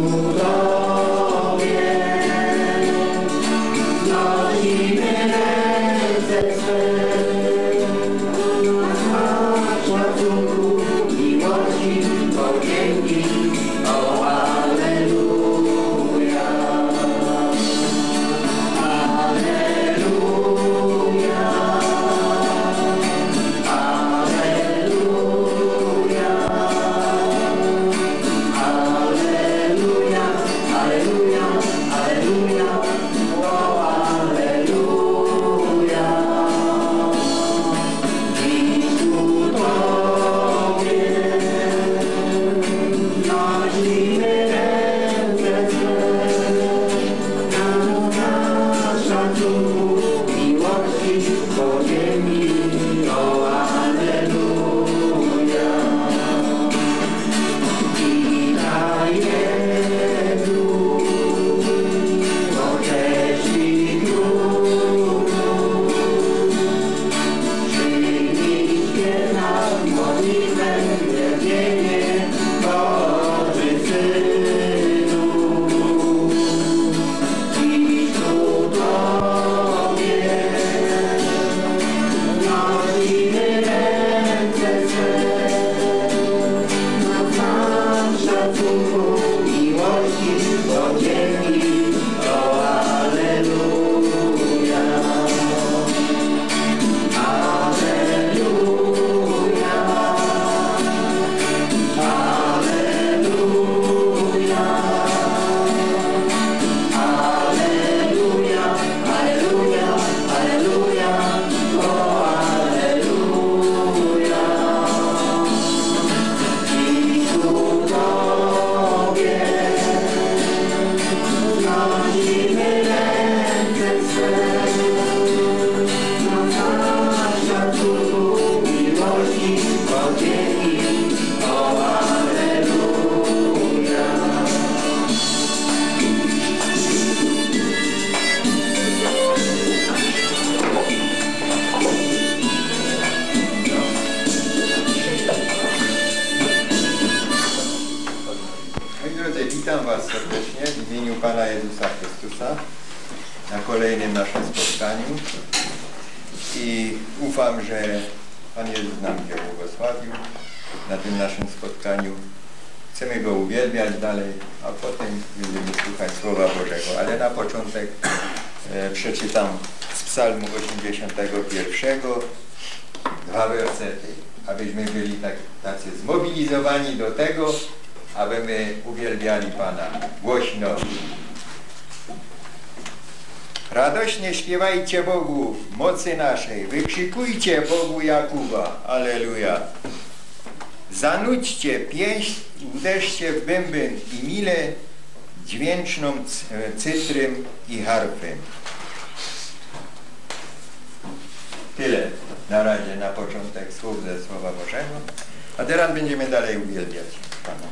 Witam Was serdecznie w imieniu Pana Jezusa Chrystusa na kolejnym naszym spotkaniu i ufam, że Pan Jezus nam się błogosławił na tym naszym spotkaniu. Chcemy Go uwielbiać dalej, a potem będziemy słuchać Słowa Bożego. Ale na początek przeczytam z Psalmu 81, 2 wersety, abyśmy byli tacy zmobilizowani do tego, aby my uwielbiali Pana głośno. Radośnie śpiewajcie Bogu w mocy naszej, wykrzykujcie Bogu Jakuba, alleluja. Zanudźcie pieśń, uderzcie w bęben i mile dźwięczną cytrym i harfem. Tyle na razie, na początek słów ze Słowa Bożego, a teraz będziemy dalej uwielbiać Pana.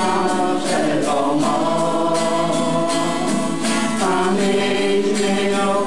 Amen.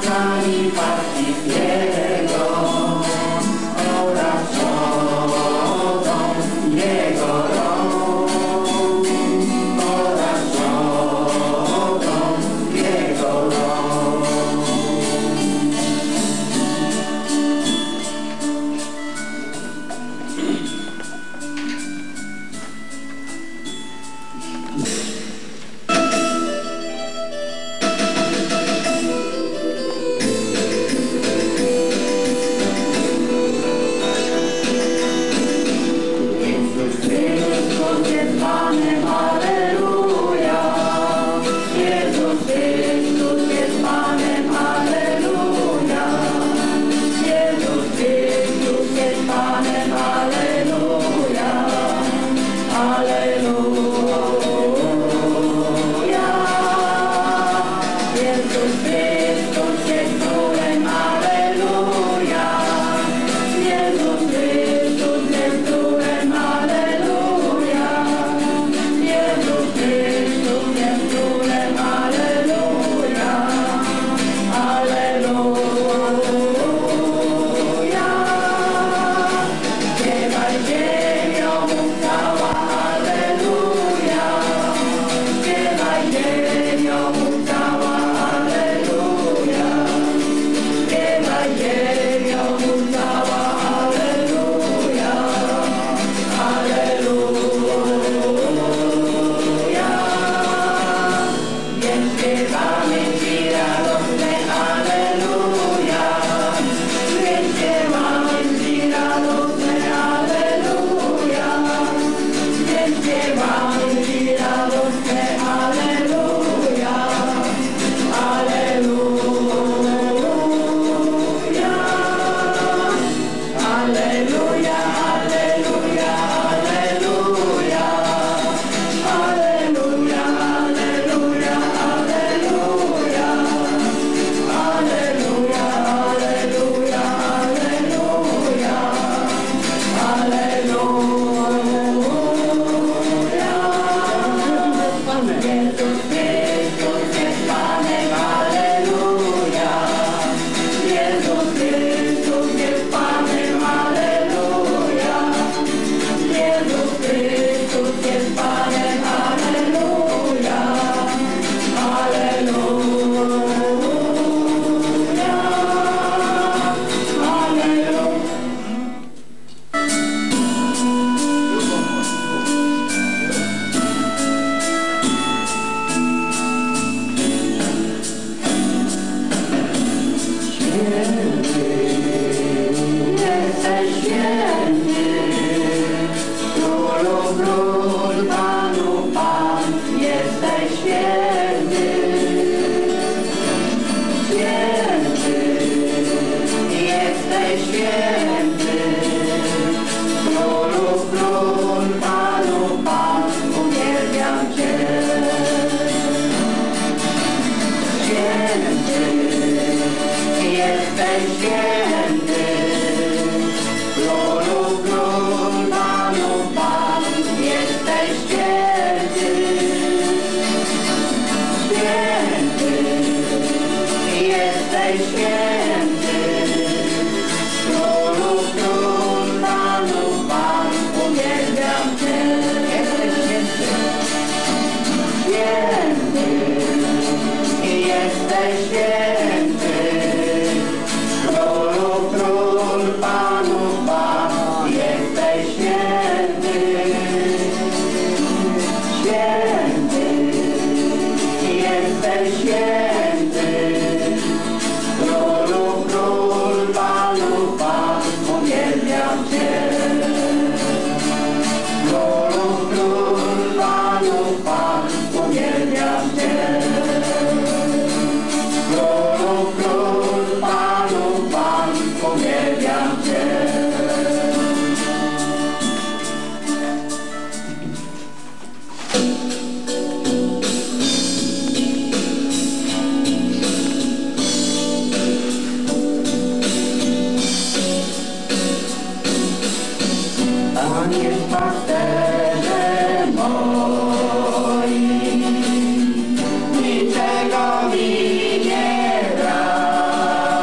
Niczego mi nie brak.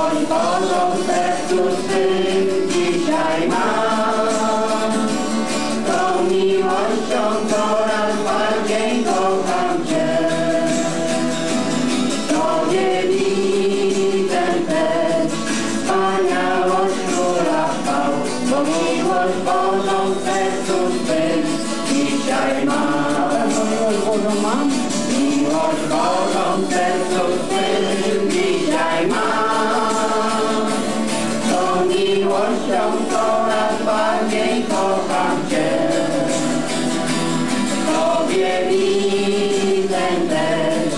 miłość Bożą w sercu swym dzisiaj mam. Tą miłością coraz bardziej kocham Cię. Tobie widzę też wspaniałość Króla chwał, bo miłość Bożą w sercu swym dzisiaj mam. Miłość Bożą w sercu swym dzisiaj mam. Tą miłością coraz bardziej kocham Cię. Tobie widzę też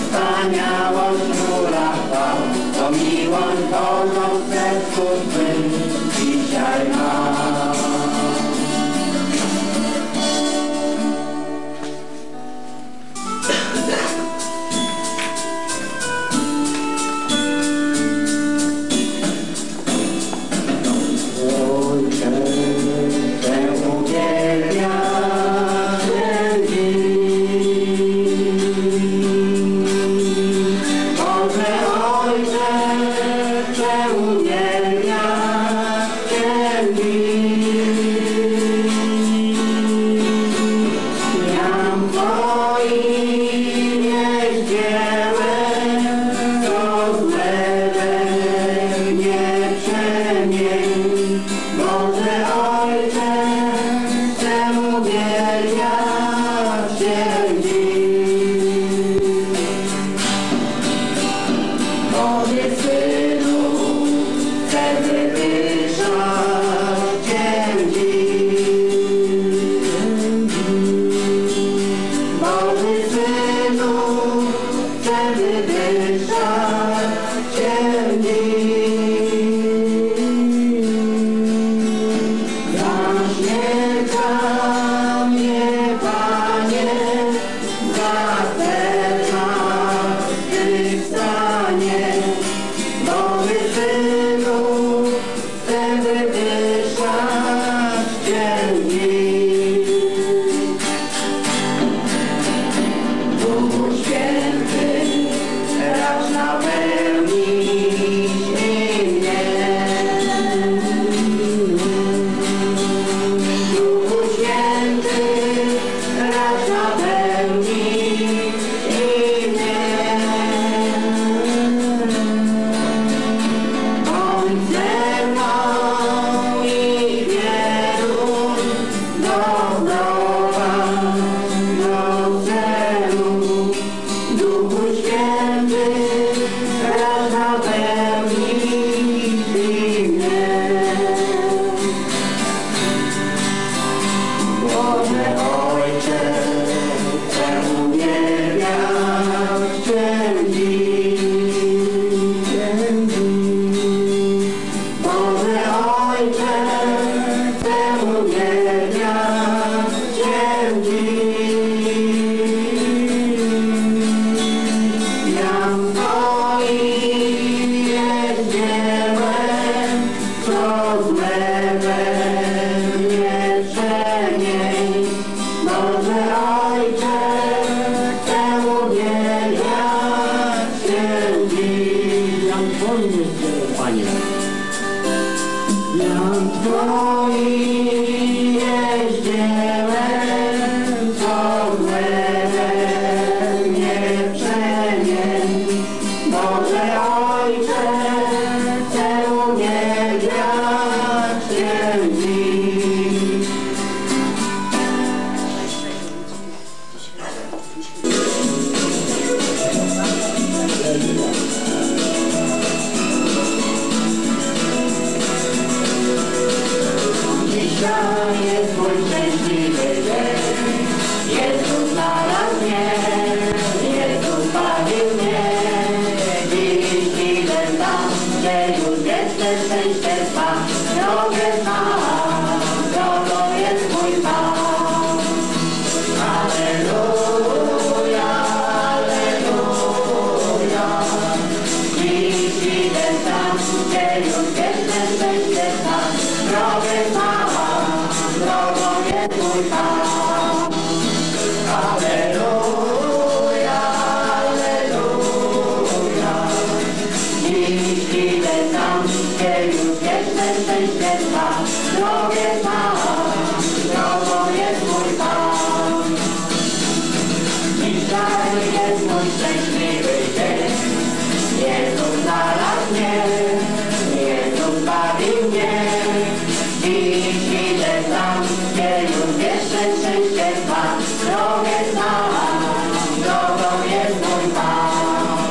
wspaniałość Króla chwał, bo miłość Bożą w sercu swym dzisiaj mam. Alleluja, alleluja, gdzie już wieczne szczęście trwa. Drogę znam, drogą jest mój Pan. Dzisiaj jest mój szczęśliwy dzień. Jezus znalazł mnie, Jezus zbawił mnie. Dziś idę tam, gdzie już wieczne szczęście trwa. Drogę znam, drogą jest mój Pan.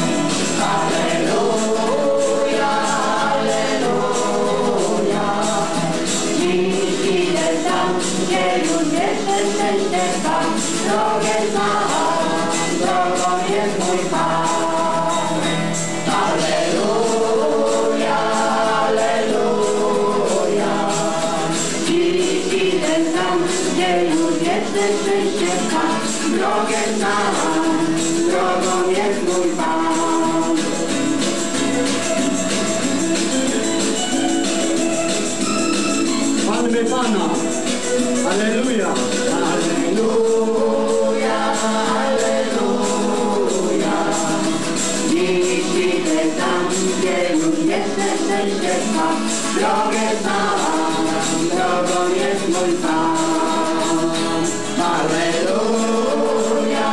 Alleluja, alleluja. Dziś idę tam, gdzie już wieczne szczęście trwa. Drogę znam, drogą jest mój Pan. Alleluja, alleluja. Dziś idę tam, gdzie już wieczne szczęście trwa. Drogę znam, drogą jest mój Pan. Chwalmy Pana! Alleluja! Alleluja, alleluja. Dziś idę tam, gdzie już wieczne szczęście trwa. Drogę znam, drogą jest mój Pan. Alleluja,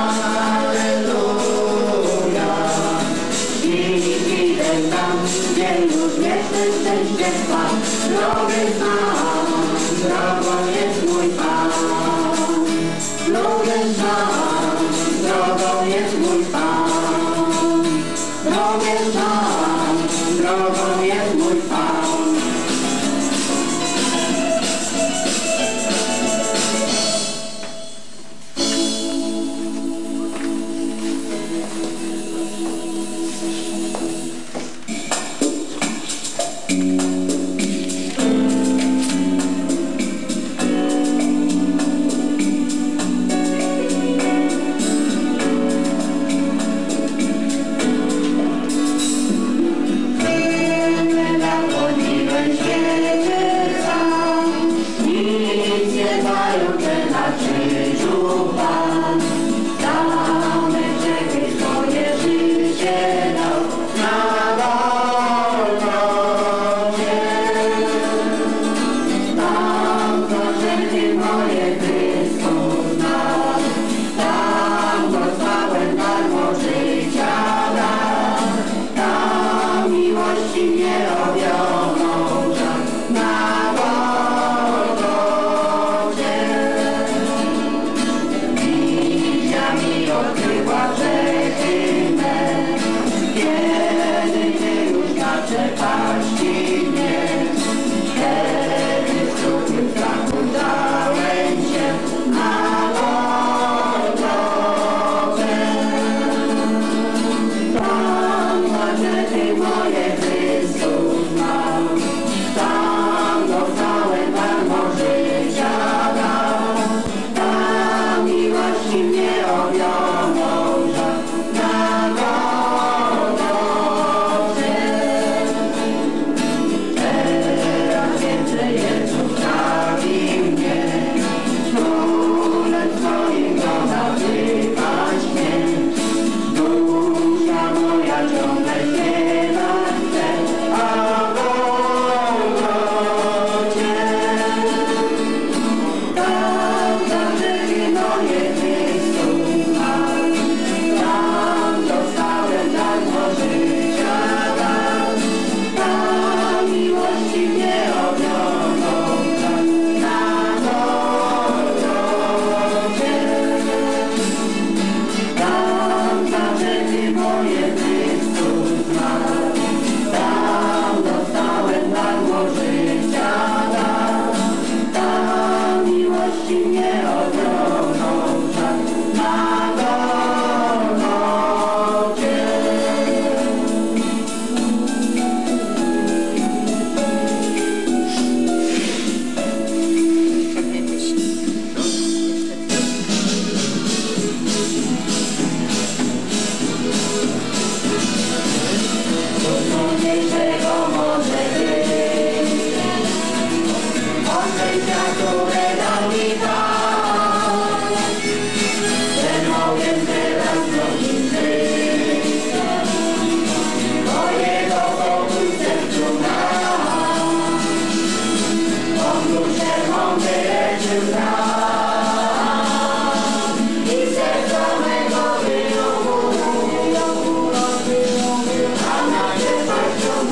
alleluja. Dziś idę tam, gdzie już wieczne szczęście trwa. Drogę znam, drogą jest mój Pan. Drogę znam, drogą jest mój Pan. Drogę znam, drogą jest mój Pan.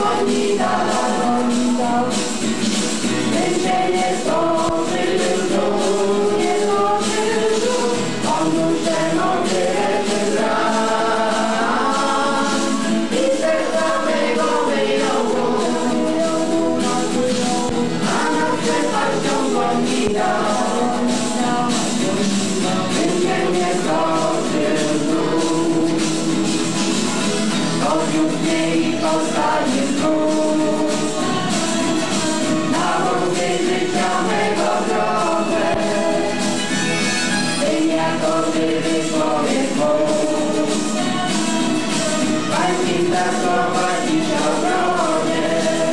oni dał. Więzienie stworzył duch, nie stworzył duch, on duszę mądry leczy brak. I serca mego wyjął, a nad przepaścią go mi dał. Więzienie stworzył duch, podniósł mnie i postawił znów. Na wąskie życia mego drogę, Ty jako żywy człowiek Bóg. Pańskim zaprowadzić obronie,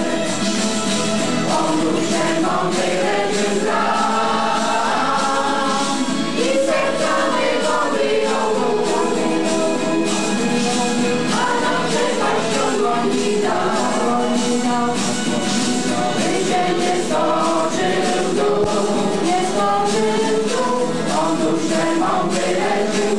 on duszę mądry leczy brak. I serca mego wyjął Bóg, a na przepaścią go mi dał. Więzienie stoczył duch, nie stoczył duch, on duszę mądry leczy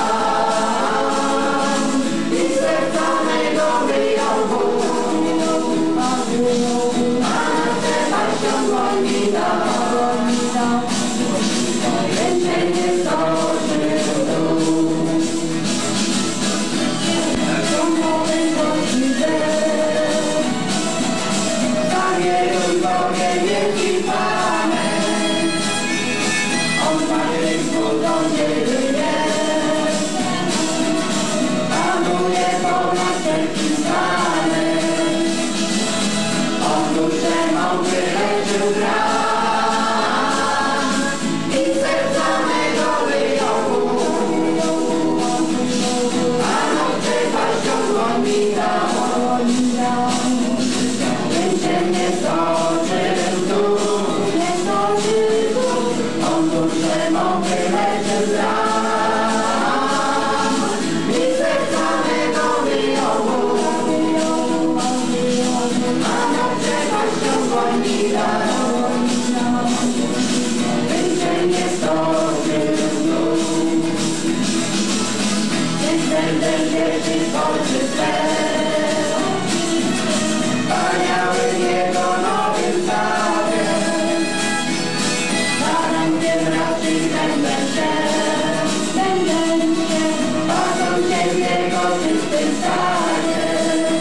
brak. I serca mego wyjął Bóg, a nad przepaścią go mi dał. Więzienie stoczył duch. Ciągłowy gości zawieruj Bogie wielki Panie, on zmartwychwstał Ciebie jest, panuje ponad wszelkim stanem, on duszę mądry leczył brak. I serca mego wyjął Bóg, a nad przepaścią go mi dał. Więzienie stoczył duch, nie stoczył duch, on duszę mądry leczy brak. I serca mego wyjął Bóg, a nad przepaścią go mi dał. Więzienie stoczył duch, niech będę wierzyć oczy swe. Wspaniałym Jego nowym stawem, zarękiem raczej będę się, patrząc w Jego czystym stanie.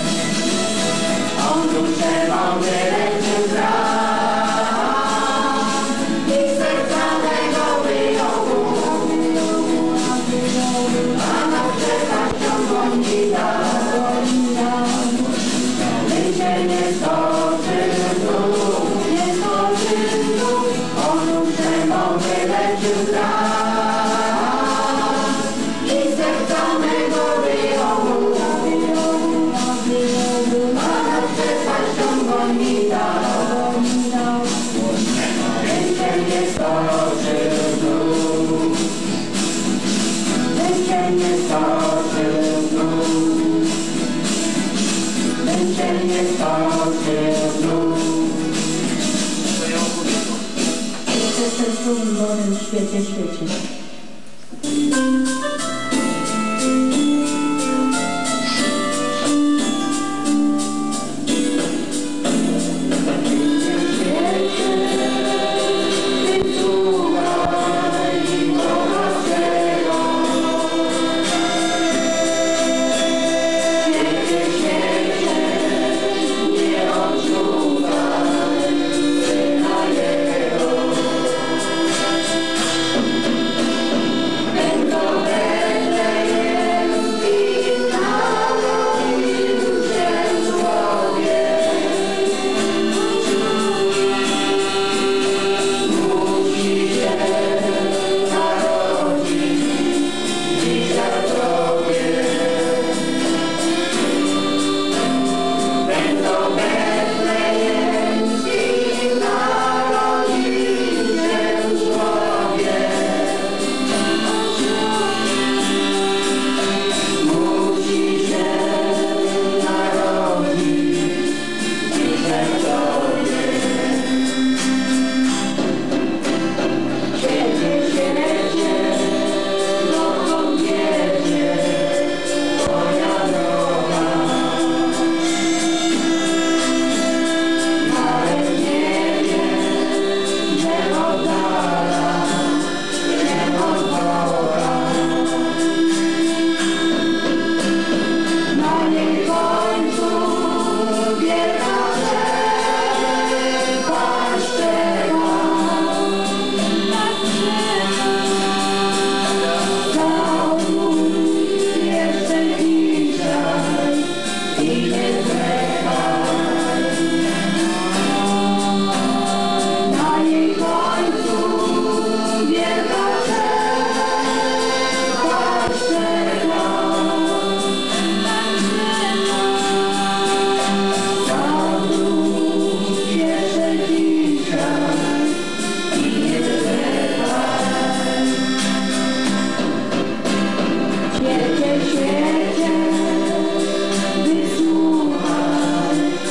On duszę mądry leczy brak, i serca mego wyjął Bóg, a nad przepaścią go mi dał. Więzienie stoczył duch, nie stoczył duch, on duszę mądry leczył brak. I serca mego wyjął Bóg, a nad przepaścią go mi dał. Więzienie stoczył duch, więzienie stoczył duch. Więzienie stoczył duch. Jesteś drugim Bogiem w świecie.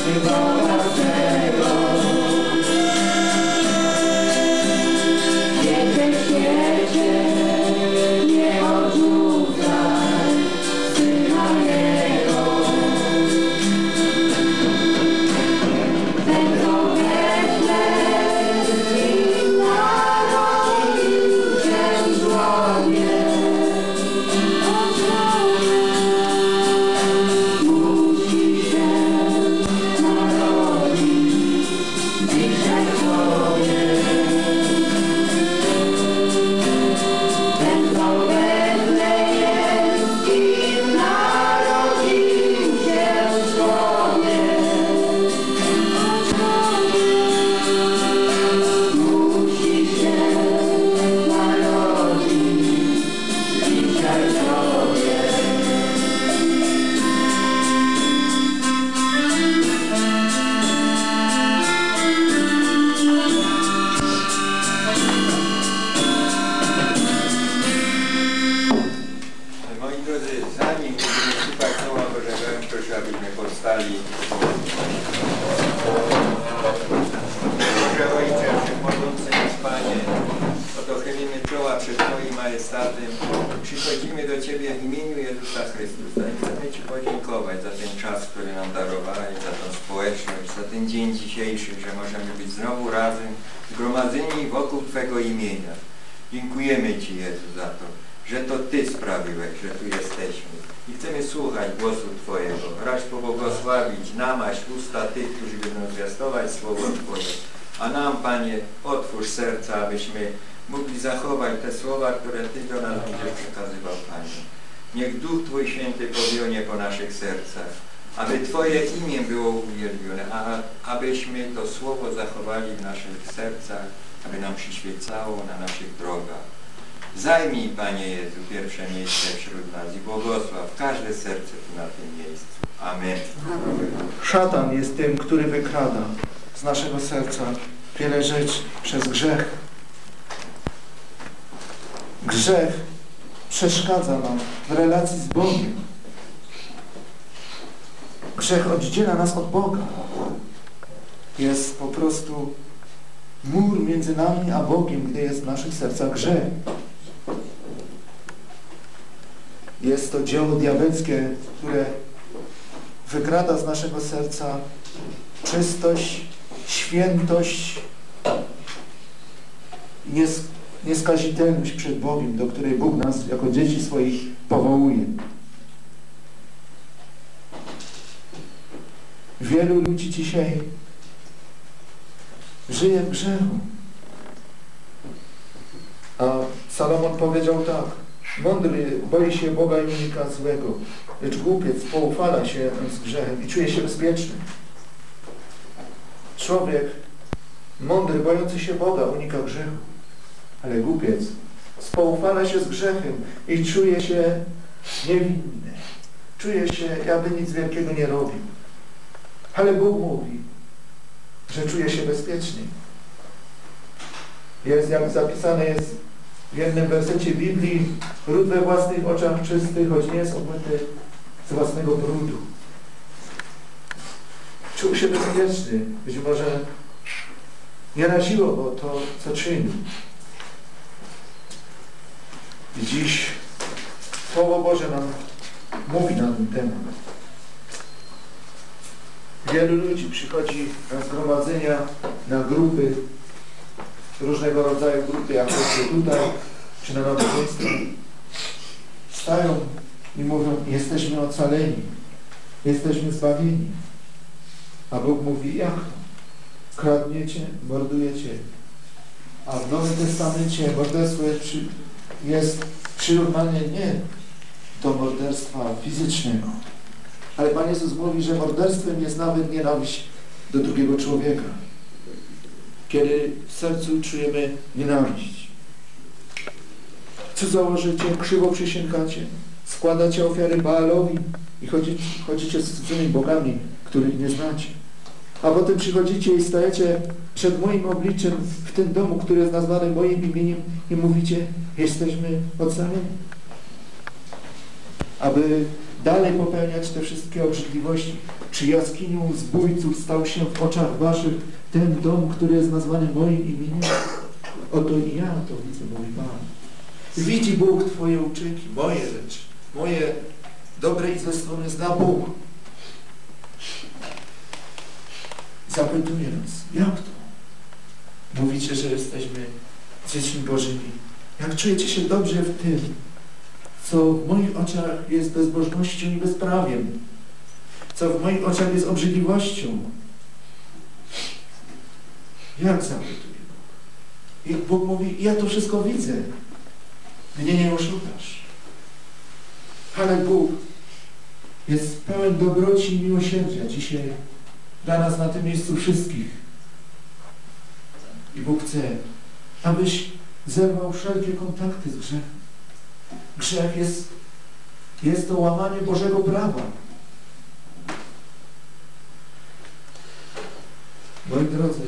Boga swego. Świecie, świecie, nie odrzucaj Syna Jego. Ten, co Betlejem narodził się w żłobie, musi się narodzić dzisiaj Tobie. Ten, co Betlejemskim narodził się w żłobie, musi się narodzić dzisiaj Tobie. Moi drodzy, zanim będziemy słuchać Słowa Bożego, proszę, abyśmy powstali. Boże Ojcze, wszechmogący nas Panie, oto chylimy czoła przed Twoim majestatem. Przychodzimy do Ciebie w imieniu Jezusa Chrystusa i chcemy Ci podziękować za ten czas, który nam darowałeś, za tę społeczność, za ten dzień dzisiejszy, że możemy być znowu razem, zgromadzeni wokół Twego imienia. Dziękujemy Ci, Jezu, za to, że to Ty sprawiłeś, że tu jesteśmy. I chcemy słuchać głosu Twojego. Racz pobłogosławić, namaść usta tych, którzy będą zwiastować Słowo Twoje. A nam, Panie, otwórz serca, abyśmy mogli zachować te słowa, które Ty do nas będziesz przekazywał, Panie. Niech Duch Twój Święty powionie po naszych sercach, aby Twoje imię było uwielbione, a abyśmy to Słowo zachowali w naszych sercach, aby nam przyświecało na naszych drogach. Zajmij, Panie Jezu, pierwsze miejsce wśród nas i błogosław każde serce tu na tym miejscu. Amen. Szatan jest tym, który wykrada z naszego serca wiele rzeczy przez grzech. Grzech przeszkadza nam w relacji z Bogiem. Grzech oddziela nas od Boga. Jest po prostu mur między nami a Bogiem, gdy jest w naszych sercach grzech. Jest to dzieło diabelskie, które wykrada z naszego serca czystość, świętość i nieskazitelność przed Bogiem, do której Bóg nas jako dzieci swoich powołuje. Wielu ludzi dzisiaj żyje w grzechu. A Salomon powiedział tak: mądry boi się Boga i unika złego, lecz głupiec poufala się z grzechem i czuje się bezpieczny. Człowiek mądry, bojący się Boga, unika grzechu, ale głupiec spoufala się z grzechem i czuje się niewinny. Czuje się, jakby nic wielkiego nie robił. Ale Bóg mówi, że czuje się bezpiecznie. Jest, jak zapisane jest w jednym wersecie Biblii: ród we własnych oczach czysty, choć nie jest obmyty z własnego brudu. Czuł się bezpieczny. Być może nie raziło go to, co czynił. I dziś Słowo Boże nam mówi na ten temat. Wielu ludzi przychodzi na zgromadzenia, na grupy, różnego rodzaju grupy, jak choćby tutaj, czy na nabożeństwie. Stają i mówią: jesteśmy ocaleni, jesteśmy zbawieni. A Bóg mówi: jak to? Kradniecie, mordujecie. A w Nowym Testamencie morderstwo jest przyrównane nie do morderstwa fizycznego. Ale Pan Jezus mówi, że morderstwem jest nawet nienawiść do drugiego człowieka. Kiedy w sercu czujemy nienawiść. Co założycie? Krzywo przysięgacie, składacie ofiary Baalowi i chodzicie z cudzymi bogami, których nie znacie. A potem przychodzicie i stajecie przed moim obliczem w tym domu, który jest nazwany moim imieniem, i mówicie: jesteśmy ocaleni. Aby dalej popełniać te wszystkie obrzydliwości. Czy jaskinią zbójców stał się w oczach waszych ten dom, który jest nazwany moim imieniem? Oto i ja to widzę, mówi Pan. Widzi Bóg twoje uczynki, moje rzeczy, moje dobre i złe strony zna Bóg. Zapytuje nas, jak to? Mówicie, że jesteśmy dziećmi Bożymi. Jak czujecie się dobrze w tym, co w moich oczach jest bezbożnością i bezprawiem, co w moich oczach jest obrzydliwością? Jak zapytuje Bóg? I Bóg mówi, ja to wszystko widzę. Mnie nie oszukasz. Ale Bóg jest pełen dobroci i miłosierdzia dzisiaj dla nas na tym miejscu wszystkich. I Bóg chce, abyś zerwał wszelkie kontakty z grzechem. Grzech jest to łamanie Bożego prawa. Moi drodzy,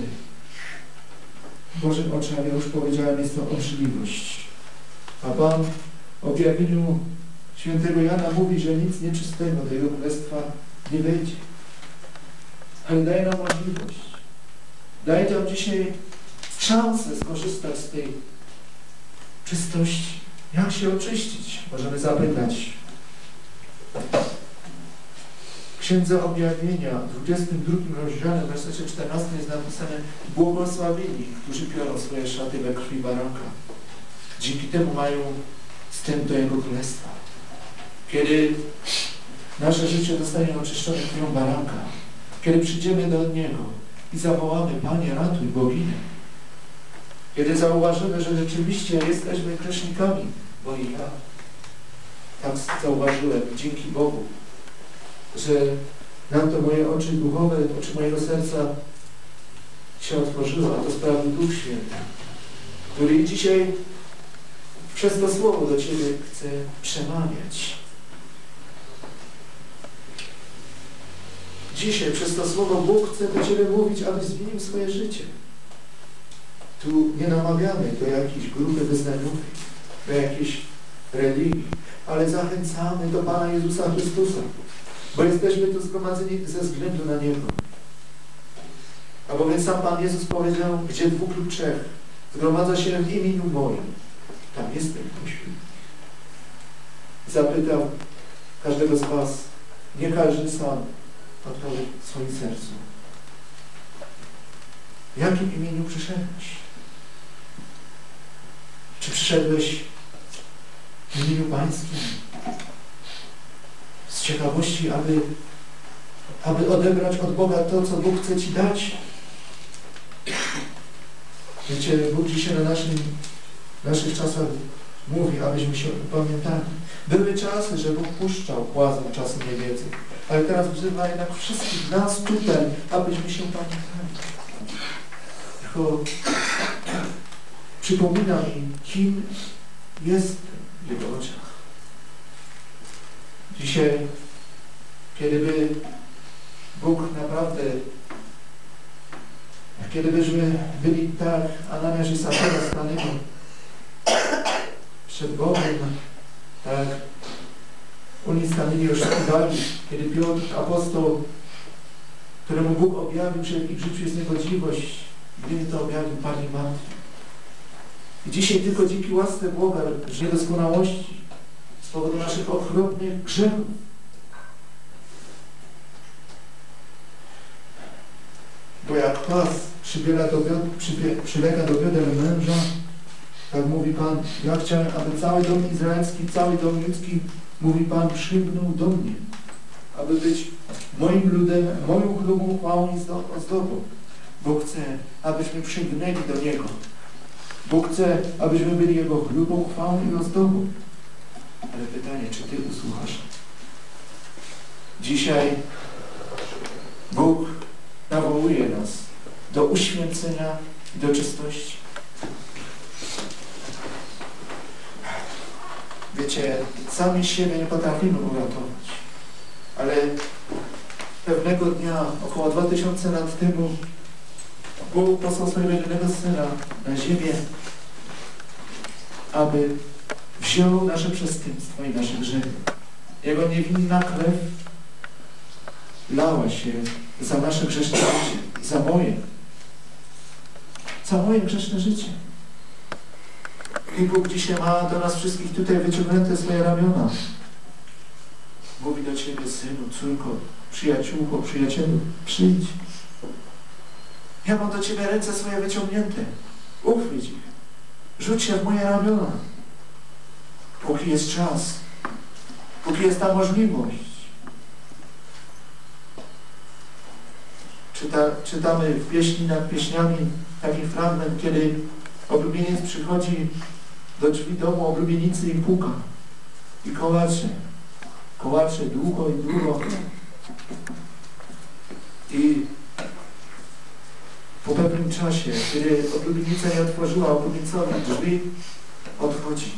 w Bożym oczach, ja już powiedziałem, jest to obrzydliwość. A Pan w objawieniu świętego Jana mówi, że nic nieczystego do Jego królestwa nie wejdzie. Ale daje nam możliwość. Daje nam dzisiaj szansę skorzystać z tej czystości. Jak się oczyścić? Możemy zapytać. W Księdze Objawienia, w 22 rozdziale, w wersecie 14 jest napisane: błogosławieni, którzy piorą swoje szaty we krwi baranka. Dzięki temu mają wstęp do Jego Królestwa. Kiedy nasze życie zostanie oczyszczone krwią baranka, kiedy przyjdziemy do Niego i zawołamy: Panie, ratuj, boginę. Kiedy zauważymy, że rzeczywiście jesteśmy grzesznikami, bo i ja tak zauważyłem, dzięki Bogu, że nam to moje oczy duchowe, oczy mojego serca się otworzyły, a to sprawił Duch Święty, który dzisiaj przez to słowo do Ciebie chce przemawiać. Dzisiaj przez to słowo Bóg chce do Ciebie mówić, abyś zmienił swoje życie. Tu nie namawiamy do jakiejś grupy wyznaniowej, do jakiejś religii, ale zachęcamy do Pana Jezusa Chrystusa, bo jesteśmy tu zgromadzeni ze względu na Niego. A bowiem sam Pan Jezus powiedział, gdzie 2 lub 3 zgromadza się w imieniu moim, tam jestem pośród. Zapytał każdego z was, nie każdy sam odpowie w swoim sercu. W jakim imieniu przyszedłeś? Czy przyszedłeś w imieniu Pańskim? Z ciekawości, aby odebrać od Boga to, co Bóg chce Ci dać. Wiecie, Bóg dzisiaj na naszych czasach mówi, abyśmy się upamiętali. Były czasy, że Bóg puszczał łazem czasem niewiedzy, ale teraz wzywa jednak wszystkich nas tutaj, abyśmy się upamiętali. Tylko przypomina mi, kim jest w Jego oczach. Dzisiaj, kiedyby Bóg naprawdę, kiedybyśmy byli tak, Ananiasz i Safira stanęli przed Bogiem, tak, oni stanęli już dali, kiedy Piotr, apostoł, któremu Bóg objawił, że w ich życiu jest niegodziwość, gdyby to objawił, padli martwi. I dzisiaj tylko dzięki łasce Boga, że niedoskonałości, z powodu naszych okropnych grzechów, bo jak pas przylega do bioder męża, tak mówi Pan, ja chciałem, aby cały dom izraelski, cały dom ludzki, mówi Pan, przybnął do mnie, aby być moim ludem, moją chlubą, chwałą i ozdobą. Bóg chce, abyśmy przygnęli do Niego. Bóg chce, abyśmy byli Jego chlubą, chwałą i ozdobą. Ale pytanie, czy Ty usłuchasz? Dzisiaj Bóg nawołuje nas do uświęcenia i do czystości. Wiecie, sami siebie nie potrafimy uratować, ale pewnego dnia, około 2000 lat temu, Bóg posłał swojego jedynego Syna na ziemię, aby wziął nasze przestępstwa i nasze grzechy. Jego niewinna krew lała się za nasze grzeszne życie, za moje grzeszne życie. I Bóg dzisiaj ma do nas wszystkich tutaj wyciągnięte swoje ramiona. Mówi do Ciebie, synu, córko, przyjaciółko, przyjacielu, przyjdź. Ja mam do Ciebie ręce swoje wyciągnięte. Uchwyć ich. Rzuć się w moje ramiona. Póki jest czas. Póki jest ta możliwość. Czytamy w pieśni nad pieśniami taki fragment, kiedy oblubieniec przychodzi do drzwi domu oblubienicy i puka. I kołacze długo i długo. I po pewnym czasie, kiedy oblubienica nie otworzyła oblubieńcowi drzwi, odchodzi.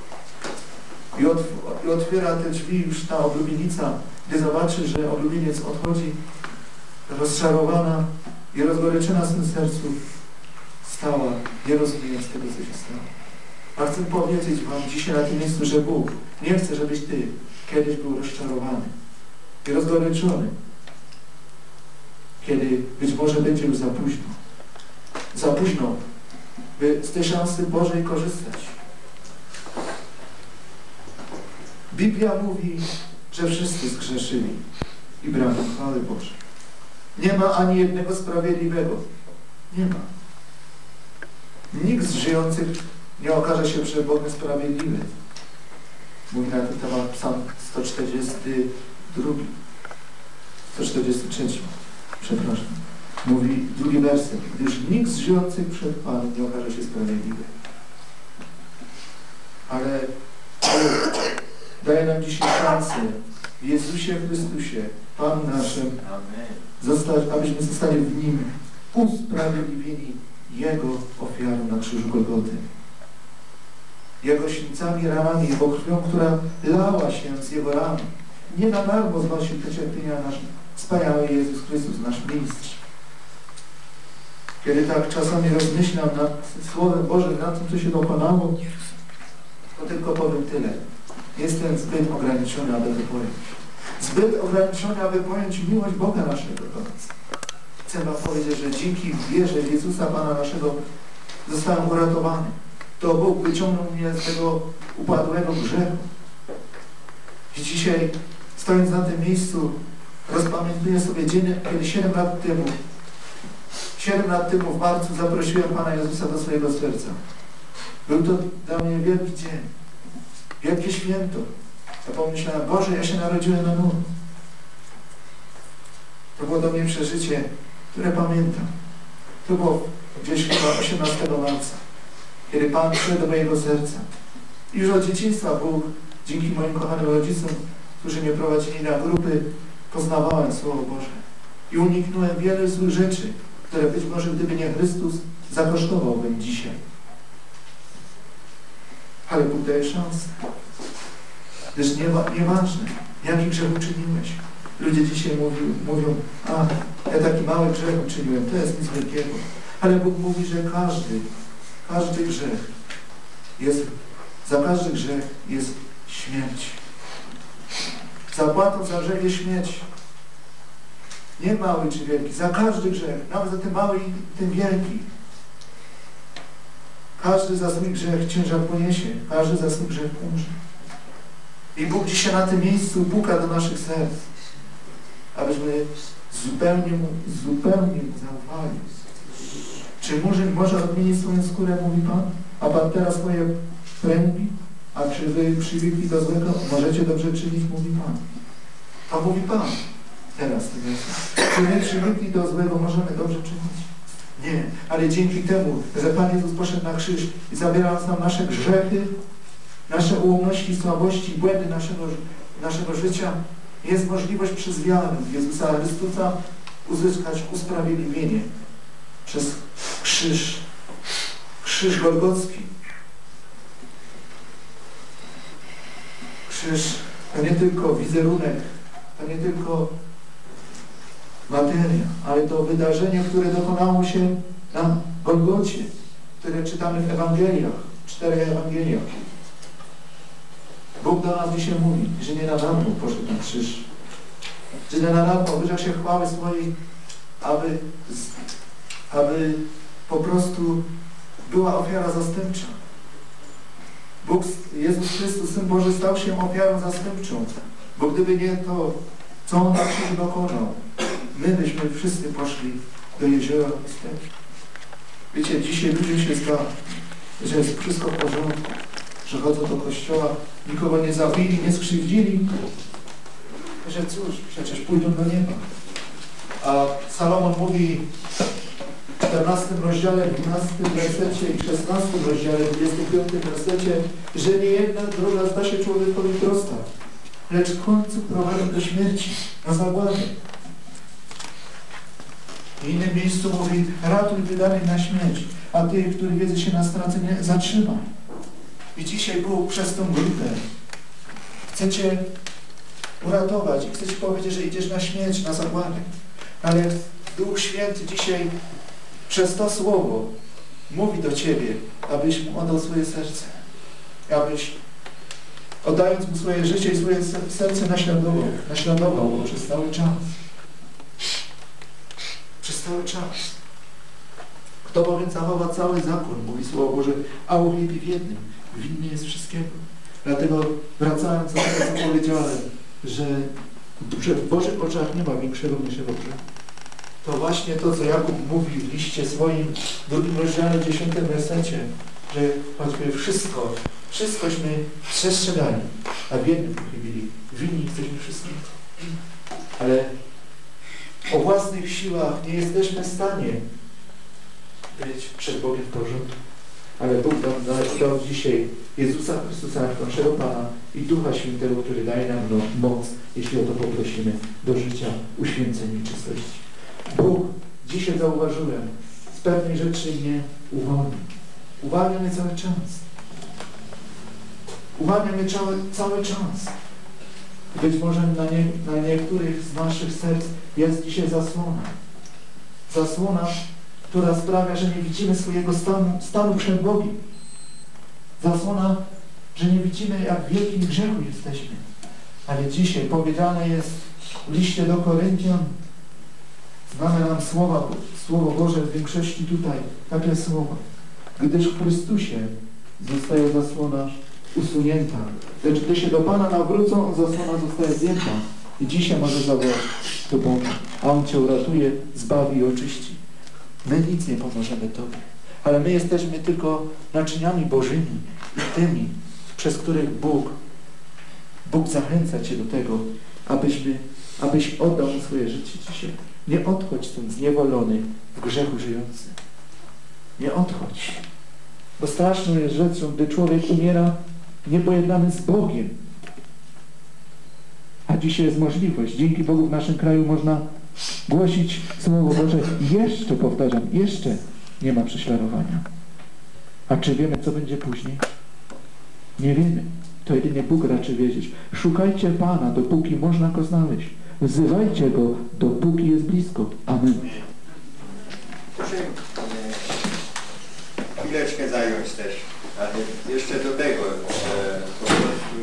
I otwiera te drzwi już ta oblubienica, gdy zobaczy, że oblubieniec odchodzi, rozczarowana i rozgoryczona w swym sercu stała, nie rozumiejąc tego, co się stało. A chcę powiedzieć Wam dzisiaj na tym miejscu, że Bóg nie chce, żebyś Ty kiedyś był rozczarowany i rozgoryczony, kiedy być może będzie już za późno. Za późno, by z tej szansy Bożej korzystać. Biblia mówi, że wszyscy zgrzeszyli i braku chwały Bożej. Nie ma ani jednego sprawiedliwego. Nie ma. Nikt z żyjących nie okaże się przed Bogiem sprawiedliwy. Mówi na ten temat Psalm 143. Przepraszam. Mówi drugi werset. Gdyż nikt z żyjących przed Panem nie okaże się sprawiedliwy. Ale daje nam dzisiaj szansę w Jezusie Chrystusie, Panu naszym, abyśmy zostali w Nim usprawiedliwieni Jego ofiarą na krzyżu Golgoty. Jego ślicami, ranami, Jego krwią, która lała się z Jego ran. Nie na darmo znosił te cierpienia nasz wspaniały Jezus Chrystus, nasz mistrz. Kiedy tak czasami rozmyślam nad Słowem Bożym, nad tym, co się dokonało, to tylko powiem tyle. Jestem zbyt ograniczony, aby to pojąć. Zbyt ograniczony, aby pojąć miłość Boga naszego do nas. Chcę Wam powiedzieć, że dzięki wierze w Jezusa Pana naszego zostałem uratowany. To Bóg wyciągnął mnie z tego upadłego grzechu. I dzisiaj, stojąc na tym miejscu, rozpamiętuję sobie dzień, kiedy 7 lat temu w marcu zaprosiłem Pana Jezusa do swojego serca. Był to dla mnie wielki dzień. Wielkie święto. Ja pomyślałem, Boże, ja się narodziłem na nowo. To było do mnie przeżycie, które pamiętam. To było gdzieś chyba 18 marca, kiedy Pan przyszedł do mojego serca. I już od dzieciństwa Bóg, dzięki moim kochanym rodzicom, którzy mnie prowadzili na grupy, poznawałem Słowo Boże. I uniknąłem wiele złych rzeczy, które być może, gdyby nie Chrystus, zakosztowałbym dzisiaj. Ale Bóg daje szansę. Gdyż nieważne, jaki grzech uczyniłeś. Ludzie dzisiaj mówią, ja taki mały grzech uczyniłem, to jest nic wielkiego. Ale Bóg mówi, że każdy grzech za każdy grzech jest śmierć. Zapłatą za grzech jest śmierć. Nie mały czy wielki, za każdy grzech, nawet za ten mały i ten wielki. Każdy za swój grzech ciężar poniesie, każdy za swój grzech umrze. I Bóg dzisiaj na tym miejscu puka do naszych serc, abyśmy zupełnie mu zaufali. Czy murzyn może odmienić swoją skórę, mówi Pan? A Pan teraz swoje pręgi? A czy wy przywykli do złego? Możecie dobrze czynić, mówi Pan. To mówi Pan. Teraz to jest. Czy my przywykli do złego, możemy dobrze czynić? Nie, ale dzięki temu, że Pan Jezus poszedł na krzyż i zabierając nam nasze grzechy, nasze ułomności, słabości, błędy naszego życia, jest możliwość przez wiarę w Jezusa Chrystusa uzyskać usprawiedliwienie przez krzyż golgocki. Krzyż to nie tylko wizerunek, to nie tylko materia, ale to wydarzenie, które dokonało się na Golgocie, które czytamy w Ewangeliach, 4 Ewangeliach. Bóg do nas dzisiaj mówi, że nie na darmo poszedł na krzyż. Że nie na darmo wyrzekł się chwały swojej, aby po prostu była ofiara zastępcza. Bóg, Jezus Chrystus, Syn Boży, stał się ofiarą zastępczą. Bo gdyby nie to, co On na krzyżu dokonał, my byśmy wszyscy poszli do jeziora pustyni. Wiecie, dzisiaj ludzie się zgadzają, że jest wszystko w porządku, że chodzą do kościoła, nikogo nie zabili, nie skrzywdzili, że cóż, przecież pójdą do nieba. A Salomon mówi w 14 rozdziale, 12 wersecie i 16 rozdziale, 25 wersecie, że nie jedna droga zda się człowiekowi prosta, lecz w końcu prowadzi do śmierci, na zagładę. W innym miejscu mówi, ratuj wydanych na śmierć, a ty, który wiedzy się na stracenie, zatrzymaj. I dzisiaj Bóg przez tą grupę chce cię uratować i chce ci powiedzieć, że idziesz na śmierć, na zagładę. Ale Duch Święty dzisiaj przez to słowo mówi do ciebie, abyś mu oddał swoje serce. Abyś oddając mu swoje życie i swoje serce naśladował go przez cały czas. Przez cały czas. Kto bowiem zachowa cały zakon, mówi Słowo Boże, a uchybi w jednym, winny jest wszystkiego. Dlatego wracając do tego, co powiedziałem, że w Bożych oczach nie ma większego mniejszego grzechu. To właśnie to, co Jakub mówi w liście swoim, w 2 rozdziale 10 wersecie, że choćby wszystkośmy przestrzegali, a w jednym pochybili, winni jesteśmy wszystkiego. Ale o własnych siłach nie jesteśmy w stanie być przed Bogiem w porządku. Ale Bóg dał dzisiaj Jezusa Chrystusa, naszego Pana i Ducha Świętego, który daje nam moc, jeśli o to poprosimy, do życia, uświęcenia i czystości. Bóg, dzisiaj zauważyłem, z pewnej rzeczy mnie uwolni. Uwalnia mnie cały czas. Uwalnia mnie cały czas. Być może na niektórych z naszych serc jest dzisiaj zasłona. Zasłona, która sprawia, że nie widzimy swojego stanu przed Bogiem. Zasłona, że nie widzimy, jak w wielkim grzechu jesteśmy. Ale dzisiaj powiedziane jest w liście do Koryntian, znane nam Słowo Boże w większości tutaj, takie słowa. Gdyż w Chrystusie zostaje zasłona usunięta. Lecz gdy się do Pana nawrócą, zasłona zostaje zdjęta. I dzisiaj może zawołać do Boga, a On cię uratuje, zbawi i oczyści. My nic nie pomożemy Tobie, ale my jesteśmy tylko naczyniami Bożymi i tymi, przez których Bóg zachęca Cię do tego, abyś oddał mu swoje życie dzisiaj. Nie odchodź stąd zniewolony, w grzechu żyjący. Nie odchodź. Bo straszną jest rzeczą, gdy człowiek umiera niepojednany z Bogiem. A dzisiaj jest możliwość. Dzięki Bogu w naszym kraju można głosić Słowo Boże. Jeszcze, powtarzam, jeszcze nie ma prześladowania. A czy wiemy, co będzie później? Nie wiemy. To jedynie Bóg raczy wiedzieć. Szukajcie Pana, dopóki można Go znaleźć. Wzywajcie Go, dopóki jest blisko. Amen. Proszę chwileczkę zająć też, ale jeszcze do tego po prostu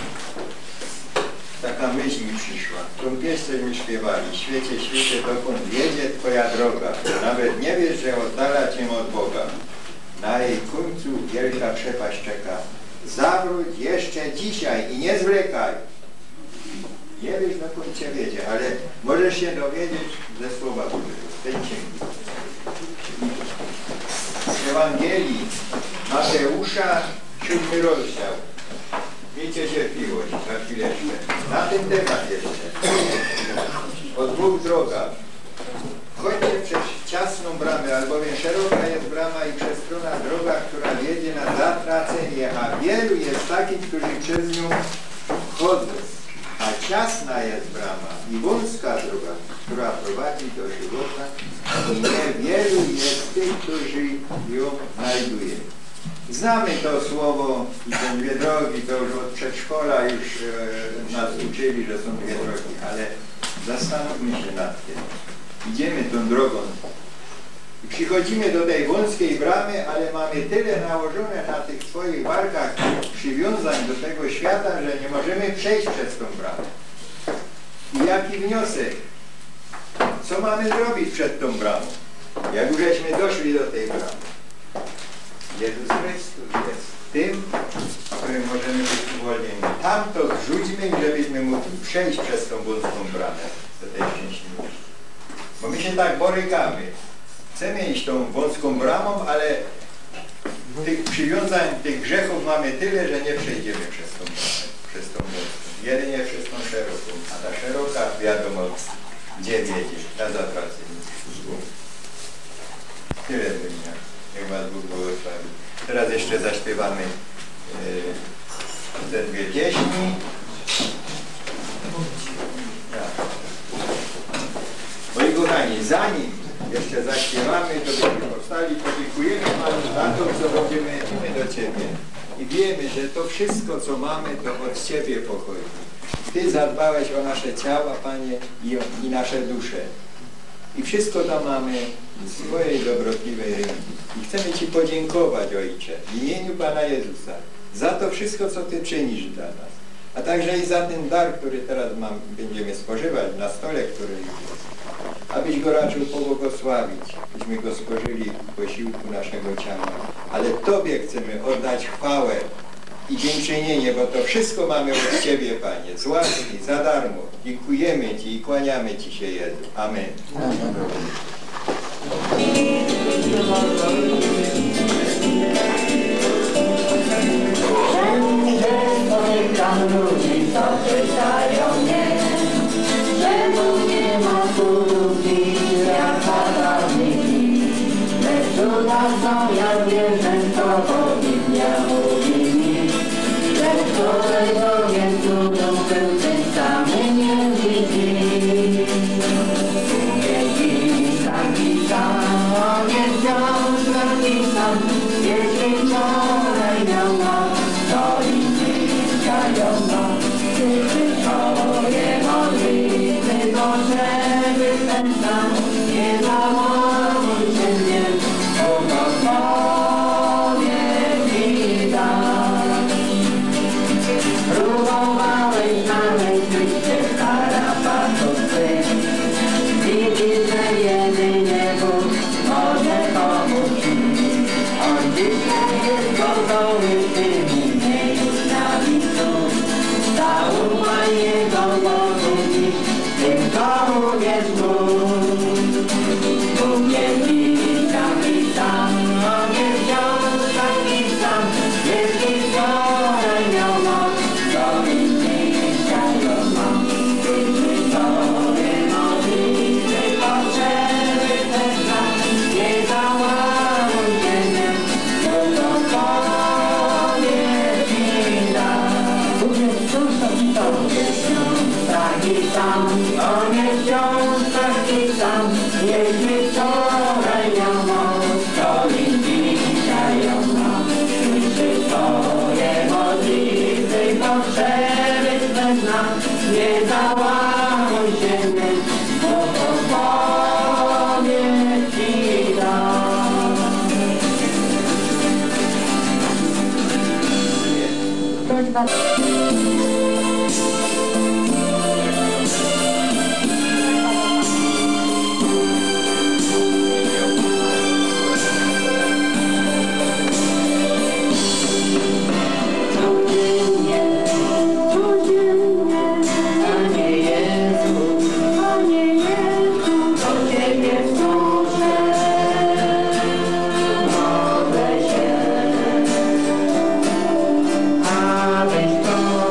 taka myśl mi przyszła. Tą pieśń śpiewali. Świecie, świecie, dokąd wiedzie Twoja droga. Nawet nie wiesz, że oddala Cię od Boga. Na jej końcu wielka przepaść czeka. Zawróć jeszcze dzisiaj i nie zwlekaj. Nie wiesz, dokąd Cię wiedzie, ale możesz się dowiedzieć ze Słowa Bożego, z tej księgi. Z Ewangelii Mateusza, 7 rozdział. Miejcie cierpliwość na chwileczkę. Na ten temat jeszcze. O 2 drogach. Chodźcie przez ciasną bramę, albowiem szeroka jest brama i przestronna droga, która wiedzie na zatracenie, a wielu jest takich, którzy przez nią chodzą. A ciasna jest brama i wąska droga, która prowadzi do żywota, i niewielu jest tych, którzy ją znajdują. Znamy to słowo i te 2 drogi, to już od przedszkola już nas uczyli, że są 2 drogi, ale zastanówmy się nad tym. Idziemy tą drogą Przychodzimy do tej wąskiej bramy, ale mamy tyle nałożone na tych swoich walkach przywiązań do tego świata, że nie możemy przejść przez tą bramę. I jaki wniosek? Co mamy zrobić przed tą bramą? Jak już żeśmy doszli do tej bramy? Jezus Chrystus jest tym, którym możemy być uwolnieni. Tam to zrzućmy, żebyśmy mogli przejść przez tą wąską bramę do tej szczęśliwości. Bo my się tak borykamy. Chcemy iść tą wąską bramą, ale tych przywiązań, tych grzechów mamy tyle, że nie przejdziemy przez tą bramę, przez tą wąską. Jedynie przez tą szeroką. A ta szeroka, wiadomo, gdzie wiedzie, na zatracenie. Tyle by miał. Jak Was Bóg błogosławi. Teraz jeszcze zaśpiewamy te dwie pieśni. Moi kochani, zanim jeszcze zaśpiewamy, to byśmy powstali, podziękujemy Panu za to, co będziemy do Ciebie. I wiemy, że to wszystko, co mamy, to od Ciebie pochodzi. Ty zadbałeś o nasze ciała, Panie, i nasze dusze. I wszystko to mamy z swojej dobrotliwej ręki. I chcemy Ci podziękować, Ojcze, w imieniu Pana Jezusa, za to wszystko, co Ty czynisz dla nas. A także i za ten dar, który teraz będziemy spożywać na stole, który już jest. Abyś go raczył pobłogosławić, byśmy go spożyli w posiłku naszego ciała. Ale Tobie chcemy oddać chwałę i dziękczynienie, bo to wszystko mamy od Ciebie, Panie, z łaski, za darmo. Dziękujemy Ci i kłaniamy Ci się, Jezu. Amen. Wszędzie spotykam ludzi, co pytają mnie, czemu nie ma cudów dziś jak za dawnych dni. Lecz cuda są, ja wierzę, to Biblia mówi mi, że wczoraj Bogiem cudów był ten samym niewidzi. Taki sam, on jest wciąż taki sam, jeśli wczoraj miał moc, to i dzisiaj ją ma. Gdyby Twoje modlitwy potrzeby ten sam, nie załamuj się mnie, błogosławię Ci dam. Próbowałeś znaleźć wyjście z tarapatów swych, widzisz, że jedynie Bóg może pomóc Ci. On dzisiaj jest gotowy w tym miejscu zaufaj Jego głosu dziś, tylko uwierz Mu. Bóg jest dziś taki sam, On jest wciąż taki sam. Jeśli wczoraj miał moc, to i dzisiaj ją ma. Gdyby Twoje modlitwy potrzeby też znam, nie załamuj się mnie, błogosławię Ci dam. Bóg jest wciąż taki sam, On jest wciąż taki sam. Jeśli wczoraj miał moc, to i dzisiaj ją ma. Słyszy Twoje modlitwy, potrzeby swe zna, nie załamuj się mnie, błogosławię Ci dam. Prośba. Abyś to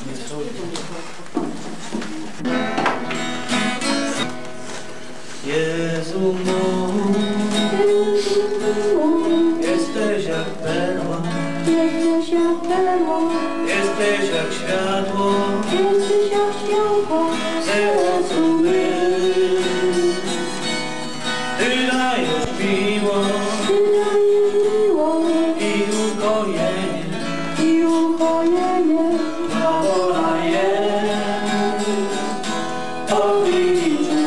Jezu mój, jesteś jak perła, jesteś jak światło, sercu mym. Ty dajesz miłość i ukojenie, ma wola jest, to widzisz.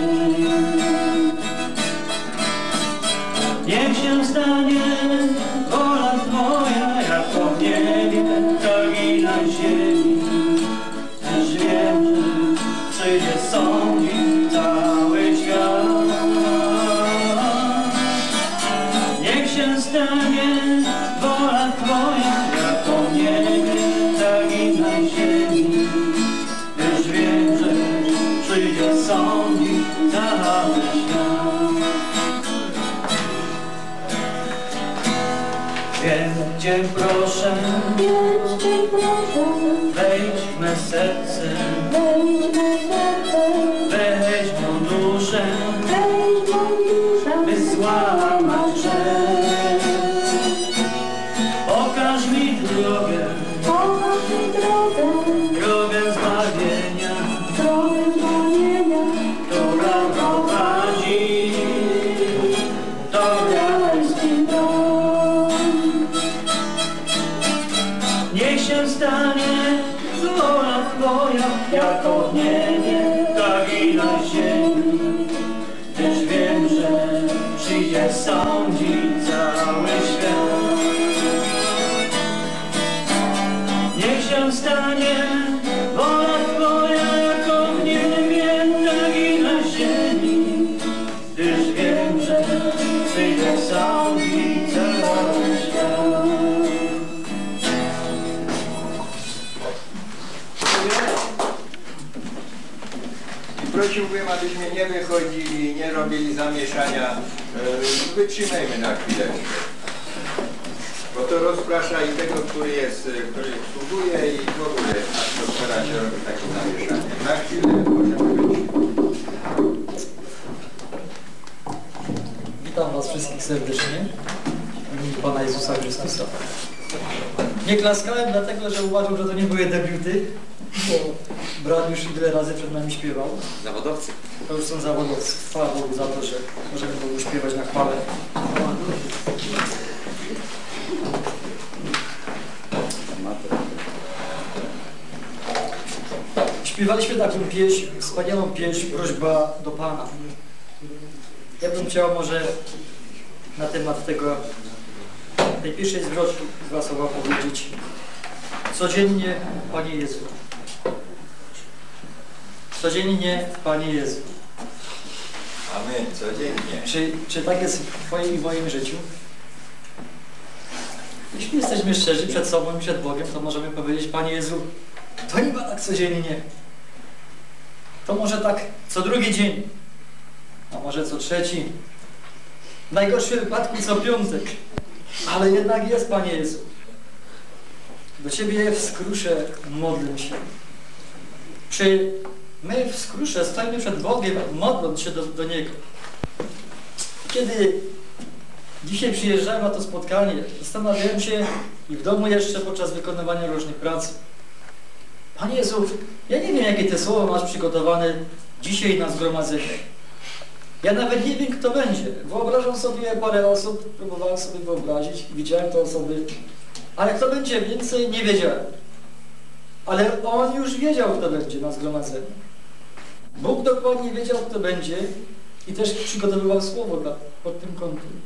Niech się stanie wola Twoja, jako w niebie, tak i na ziemi. Też wiem, że przyjdzie sądzić cały świat. Niech się stanie wola Twoja, jako w niebie, tak i na ziemi. Też wiem, że przyjdzie sądzić cały świat. Więc Cię proszę, wejdź w me serce, weź mą duszę, by złamać grzech. Pokaż mi drogę, drogę zbawienia, która prowadzi do niebeskich dróg. Niech się stanie wola Twoja, jako w niebie, tak i na ziemi. Też wiem, że przyjdzie sądzić cały świat. Niech się stanie wola Twoja, jako w niebie, tak i na ziemi. Też wiem, że przyjdzie sądzić cały świat. Prosiłbym, abyśmy nie wychodzili, nie robili zamieszania. Wytrzymajmy na chwileczkę. Bo to rozprasza i tego, który sługuje, i w ogóle atmosfera się robi takie zamieszanie. Na chwilę możemy wytrzymać. Witam Was wszystkich serdecznie w imieniu Pana Jezusa Chrystusa. Nie klaskałem dlatego, że uważam, że to nie były debiuty, bo brat już wiele razy przed nami śpiewał. Zawodowcy. To już są zawodowcy. Chwała Bogu za to, że możemy Bogu śpiewać na chwałę. Śpiewaliśmy taką pieśń, wspaniałą pieśń, prośba do Pana. Ja bym chciał może na temat tej pierwszej zwrotki dwa słowa powiedzieć. Codziennie, Panie Jezu. Codziennie, Panie Jezu. Amen, codziennie. Czy tak jest w Twoim i w moim życiu? Jeśli jesteśmy szczerzy przed sobą i przed Bogiem, to możemy powiedzieć, Panie Jezu, to nie ma tak codziennie. To może tak co drugi dzień, a może co trzeci. W najgorszym wypadku co piątek. Ale jednak jest, Panie Jezu. Do Ciebie w skrusze modlę się. Czy my w skrusze stoimy przed Bogiem, modląc się do Niego? Kiedy dzisiaj przyjeżdżałem na to spotkanie, zastanawiałem się i w domu jeszcze podczas wykonywania różnych prac. Panie Jezu, ja nie wiem, jakie Te słowa masz przygotowane dzisiaj na zgromadzenie. Ja nawet nie wiem, kto będzie. Wyobrażam sobie parę osób, próbowałem sobie wyobrazić, widziałem te osoby, ale kto będzie więcej, nie wiedziałem. Ale On już wiedział, kto będzie na zgromadzeniu. Bóg dokładnie wiedział, kto będzie i też przygotowywał słowo pod tym kątem.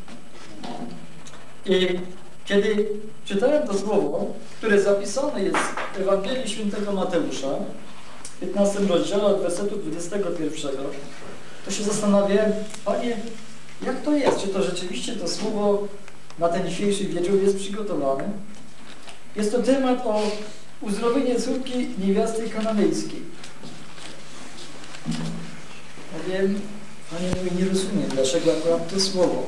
I kiedy czytałem to słowo, które zapisane jest w Ewangelii Świętego Mateusza, w 15 rozdziale od wersetu 21, to się zastanawiałem, Panie, jak to jest? Czy to rzeczywiście to słowo na ten dzisiejszy wieczór jest przygotowane? Jest to temat o uzdrowienie córki niewiasty kananejskiej. Ja wiem, Panie mój, nie rozumiem, dlaczego akurat to słowo.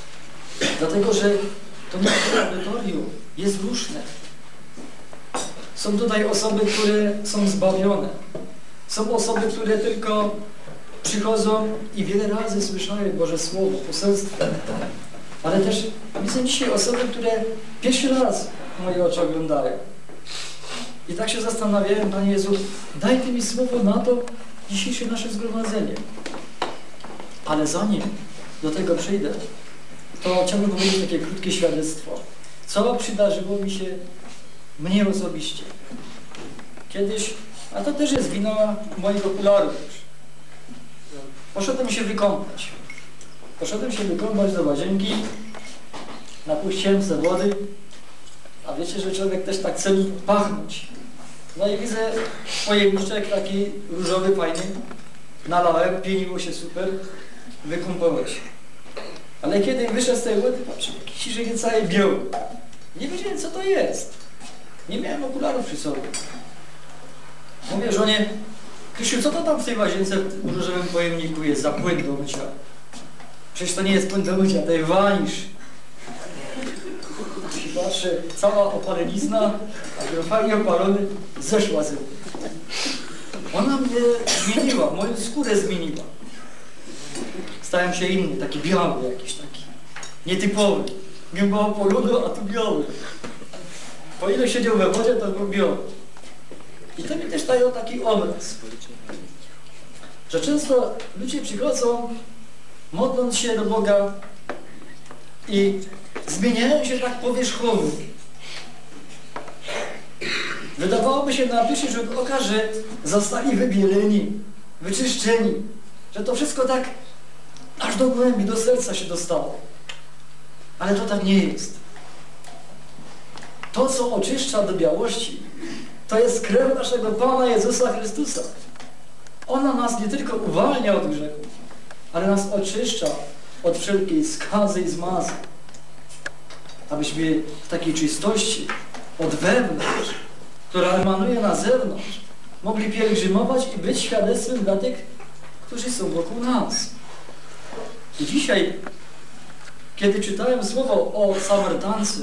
Dlatego, że to nasze audytorium jest różne. Są tutaj osoby, które są zbawione. Są osoby, które tylko przychodzą i wiele razy słyszały Boże Słowo, poselstwo. Ale też widzę dzisiaj osoby, które pierwszy raz moje oczy oglądają. I tak się zastanawiałem, Panie Jezu, daj Ty mi słowo na to dzisiejsze nasze zgromadzenie. Ale zanim do tego przyjdę, to chciałbym powiedzieć takie krótkie świadectwo. Co przydarzyło mi się mnie osobiście. Kiedyś, a to też jest wina moich okularów już. Poszedłem się wykąpać. Poszedłem się wykąpać do łazienki, napuściłem sobie wody, a wiecie, że człowiek też tak chce pachnąć. No i widzę pojemniczek taki różowy, fajny, nalałem, pieniło się super, wykąpałem się. Ale kiedy wyszedł z tej wody, patrzę, jakiś żyje cały biały. Nie wiedziałem, co to jest. Nie miałem okularów przy sobie. Mówię żonie, Krysiu, co to tam w tej łazience w różowym pojemniku jest za płyn do mycia? Przecież to nie jest płyn do mycia, to jest wanisz. I patrzę, cała opalenizna, a fajnie opalony, zeszła ze mnie. Ona mnie zmieniła, moją skórę zmieniła. Stałem się inny, taki biały jakiś taki, nietypowy. Nie było poludu, a tu biały. Po ile siedział we wodzie, to był biały. I to mi też daje taki obraz, że często ludzie przychodzą, modląc się do Boga i zmieniają się tak powierzchownie. Wydawałoby się na pierwszy rzut oka, że zostali wybieleni, wyczyszczeni, że to wszystko tak aż do głębi, do serca się dostało. Ale to tak nie jest. To, co oczyszcza do białości, to jest krew naszego Pana Jezusa Chrystusa. Ona nas nie tylko uwalnia od grzechu, ale nas oczyszcza od wszelkiej skazy i zmazy. Abyśmy w takiej czystości od wewnątrz, która emanuje na zewnątrz, mogli pielgrzymować i być świadectwem dla tych, którzy są wokół nas. I dzisiaj, kiedy czytałem słowo o Samarytance,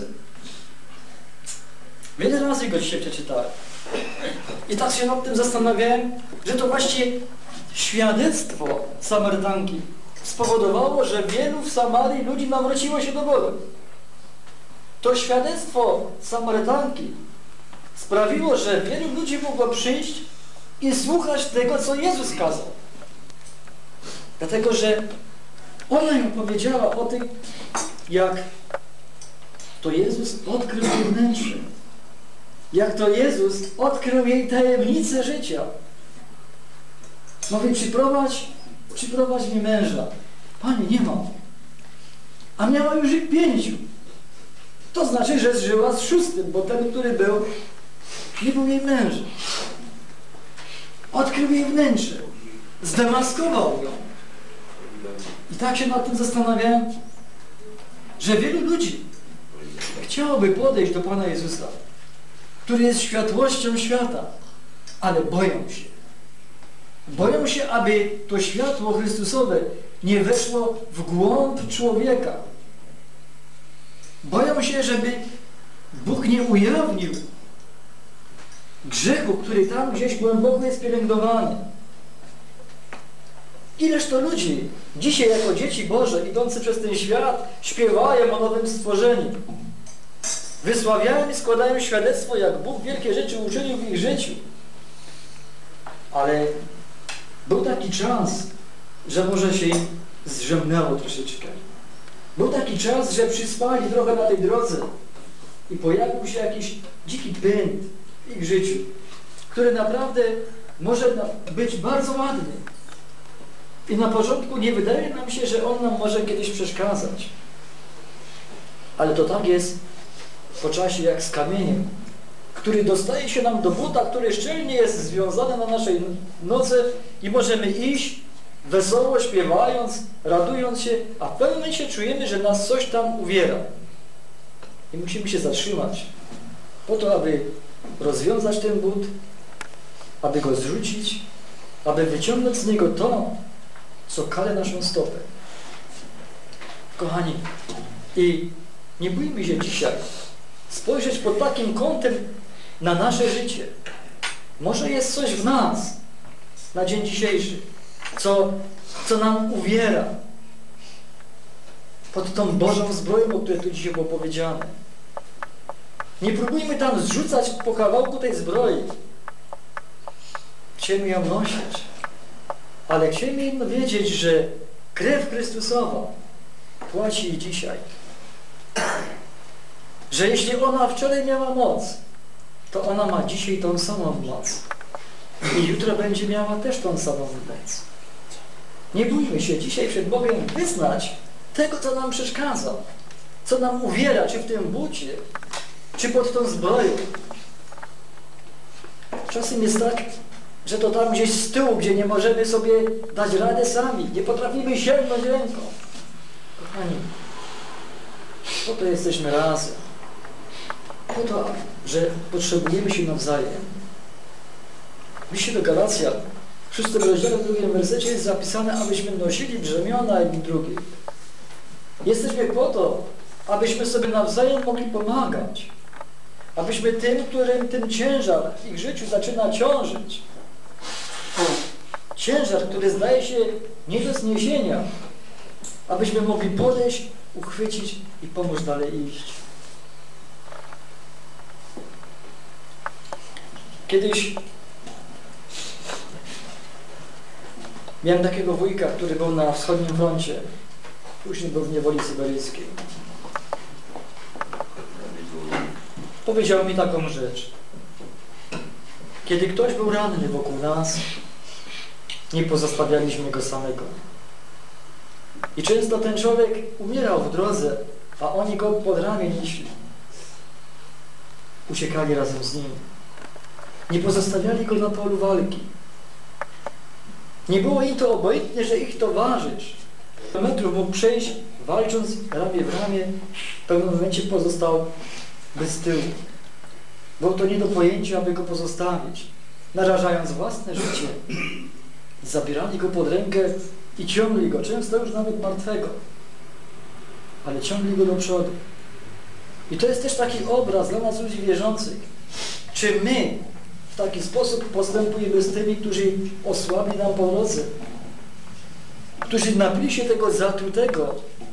wiele razy go dzisiaj przeczytałem. I tak się nad tym zastanawiałem, że to właśnie świadectwo Samarytanki spowodowało, że wielu w Samarii ludzi nawróciło się do Boga. To świadectwo Samarytanki sprawiło, że wielu ludzi mogło przyjść i słuchać tego, co Jezus kazał. Dlatego, że ona im powiedziała o tym, jak to Jezus odkrył jej wnętrze. Jak to Jezus odkrył jej tajemnicę życia. Mówi, przyprowadź mi męża. Panie, nie mam. A miała już ich 5. To znaczy, że żyła z 6, bo ten, który był, nie był jej mężem. Odkrył jej wnętrze. Zdemaskował ją. I tak się nad tym zastanawiałem, że wielu ludzi chciałoby podejść do Pana Jezusa, który jest światłością świata, ale boją się. Boją się, aby to światło Chrystusowe nie weszło w głąb człowieka. Boją się, żeby Bóg nie ujawnił grzechu, który tam gdzieś głęboko jest pielęgnowany. Ileż to ludzi dzisiaj jako dzieci Boże, idący przez ten świat, śpiewają o nowym stworzeniu. Wysławiają i składają świadectwo, jak Bóg wielkie rzeczy uczynił w ich życiu. Ale był taki czas, że może się im zrzemnęło troszeczkę. Był taki czas, że przyspali trochę na tej drodze i pojawił się jakiś dziki pęd w ich życiu, który naprawdę może być bardzo ładny. I na początku nie wydaje nam się, że on nam może kiedyś przeszkadzać. Ale to tak jest po czasie jak z kamieniem, który dostaje się nam do buta, który szczelnie jest związany na naszej nodze i możemy iść wesoło, śpiewając, radując się, a w pewnym momencie czujemy, że nas coś tam uwiera. I musimy się zatrzymać po to, aby rozwiązać ten but, aby go zrzucić, aby wyciągnąć z niego to, co kale naszą stopę. Kochani, i nie bójmy się dzisiaj spojrzeć pod takim kątem na nasze życie. Może jest coś w nas na dzień dzisiejszy, co nam uwiera pod tą Bożą zbroją, o której tu dzisiaj było powiedziane. Nie próbujmy tam zrzucać po kawałku tej zbroi. Chcemy ją nosić, ale chcemy jedno wiedzieć, że krew Chrystusowa płaci i dzisiaj. Że jeśli ona wczoraj miała moc, to ona ma dzisiaj tą samą moc. I jutro będzie miała też tą samą moc. Nie bójmy się dzisiaj przed Bogiem wyznać tego, co nam przeszkadza, co nam uwiera, czy w tym bucie, czy pod tą zbroją. Czasem jest tak, że to tam gdzieś z tyłu, gdzie nie możemy sobie dać radę sami, nie potrafimy sięgnąć ręką. Kochani, po to jesteśmy razem. Po to, że potrzebujemy się nawzajem. W liście do Galacjan, w 6 rozdziale, 2 wersecie jest zapisane, abyśmy nosili brzemiona jedni drugich. Jesteśmy po to, abyśmy sobie nawzajem mogli pomagać. Abyśmy tym, którym ten ciężar w ich życiu zaczyna ciążyć, ciężar, który zdaje się nie do zniesienia, abyśmy mogli podejść, uchwycić i pomóc dalej iść. Kiedyś miałem takiego wujka, który był na wschodnim froncie, później był w niewoli syberyjskiej. Powiedział mi taką rzecz. Kiedy ktoś był ranny wokół nas, nie pozostawialiśmy go samego. I często ten człowiek umierał w drodze, a oni go pod ramię nieśli. Uciekali razem z nim. Nie pozostawiali go na polu walki. Nie było im to obojętne, że ich towarzysz kilometrów mógł przejść, walcząc ramię w ramię, w pewnym momencie pozostał bez tyłu. Było to nie do pojęcia, aby go pozostawić. Narażając własne życie, zabierali go pod rękę i ciągli go, często już nawet martwego, ale ciągli go do przodu. I to jest też taki obraz dla nas ludzi wierzących. Czy my w taki sposób postępujemy z tymi, którzy osłabli nam po drodze, którzy napili się tego zatrutego?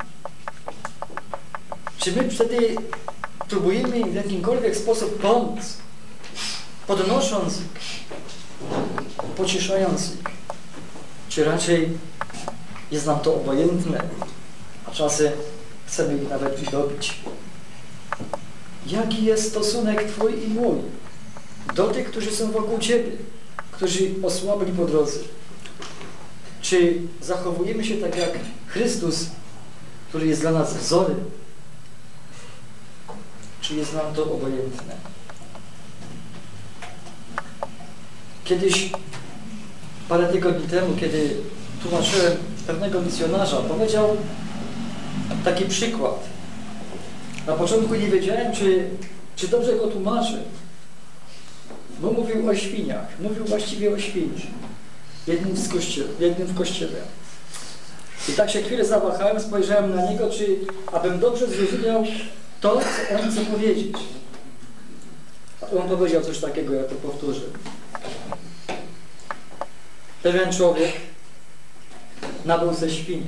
Czy my wtedy próbujemy im w jakimkolwiek sposób pomóc, podnosząc ich, pocieszając ich? Czy raczej jest nam to obojętne, a czasem chcemy ich nawet wydobyć? Jaki jest stosunek Twój i mój do tych, którzy są wokół Ciebie, którzy osłabli po drodze? Czy zachowujemy się tak jak Chrystus, który jest dla nas wzorem? Czy jest nam to obojętne? Kiedyś, parę tygodni temu, kiedy tłumaczyłem pewnego misjonarza, powiedział taki przykład. Na początku nie wiedziałem, czy dobrze go tłumaczę, bo mówił o świniach. Mówił właściwie o świni. Jednym w kościele. I tak się chwilę zawahałem, spojrzałem na niego, abym dobrze zrozumiał to, co on chce powiedzieć. A on powiedział coś takiego, ja to powtórzę. Pewien człowiek nabył ze świnię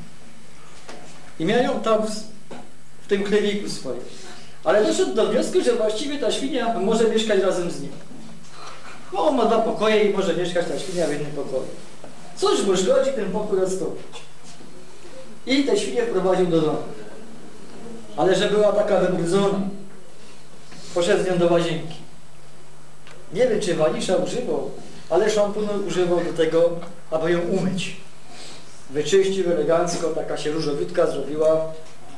i miał ją tam w tym chlewniku swoim. Ale doszedł do wniosku, że właściwie ta świnia może mieszkać razem z nim. Bo on ma 2 pokoje i może mieszkać ta świnia w jednym pokoju. Cóż mu szkodzi ten pokój odstąpić? I tę świnię wprowadził do domu. Ale że była taka wybrudzona, poszedł z nią do łazienki. Nie wiem, czy wanisza używał, ale szamponu używał do tego, aby ją umyć. Wyczyścił elegancko, taka się różowiutka zrobiła.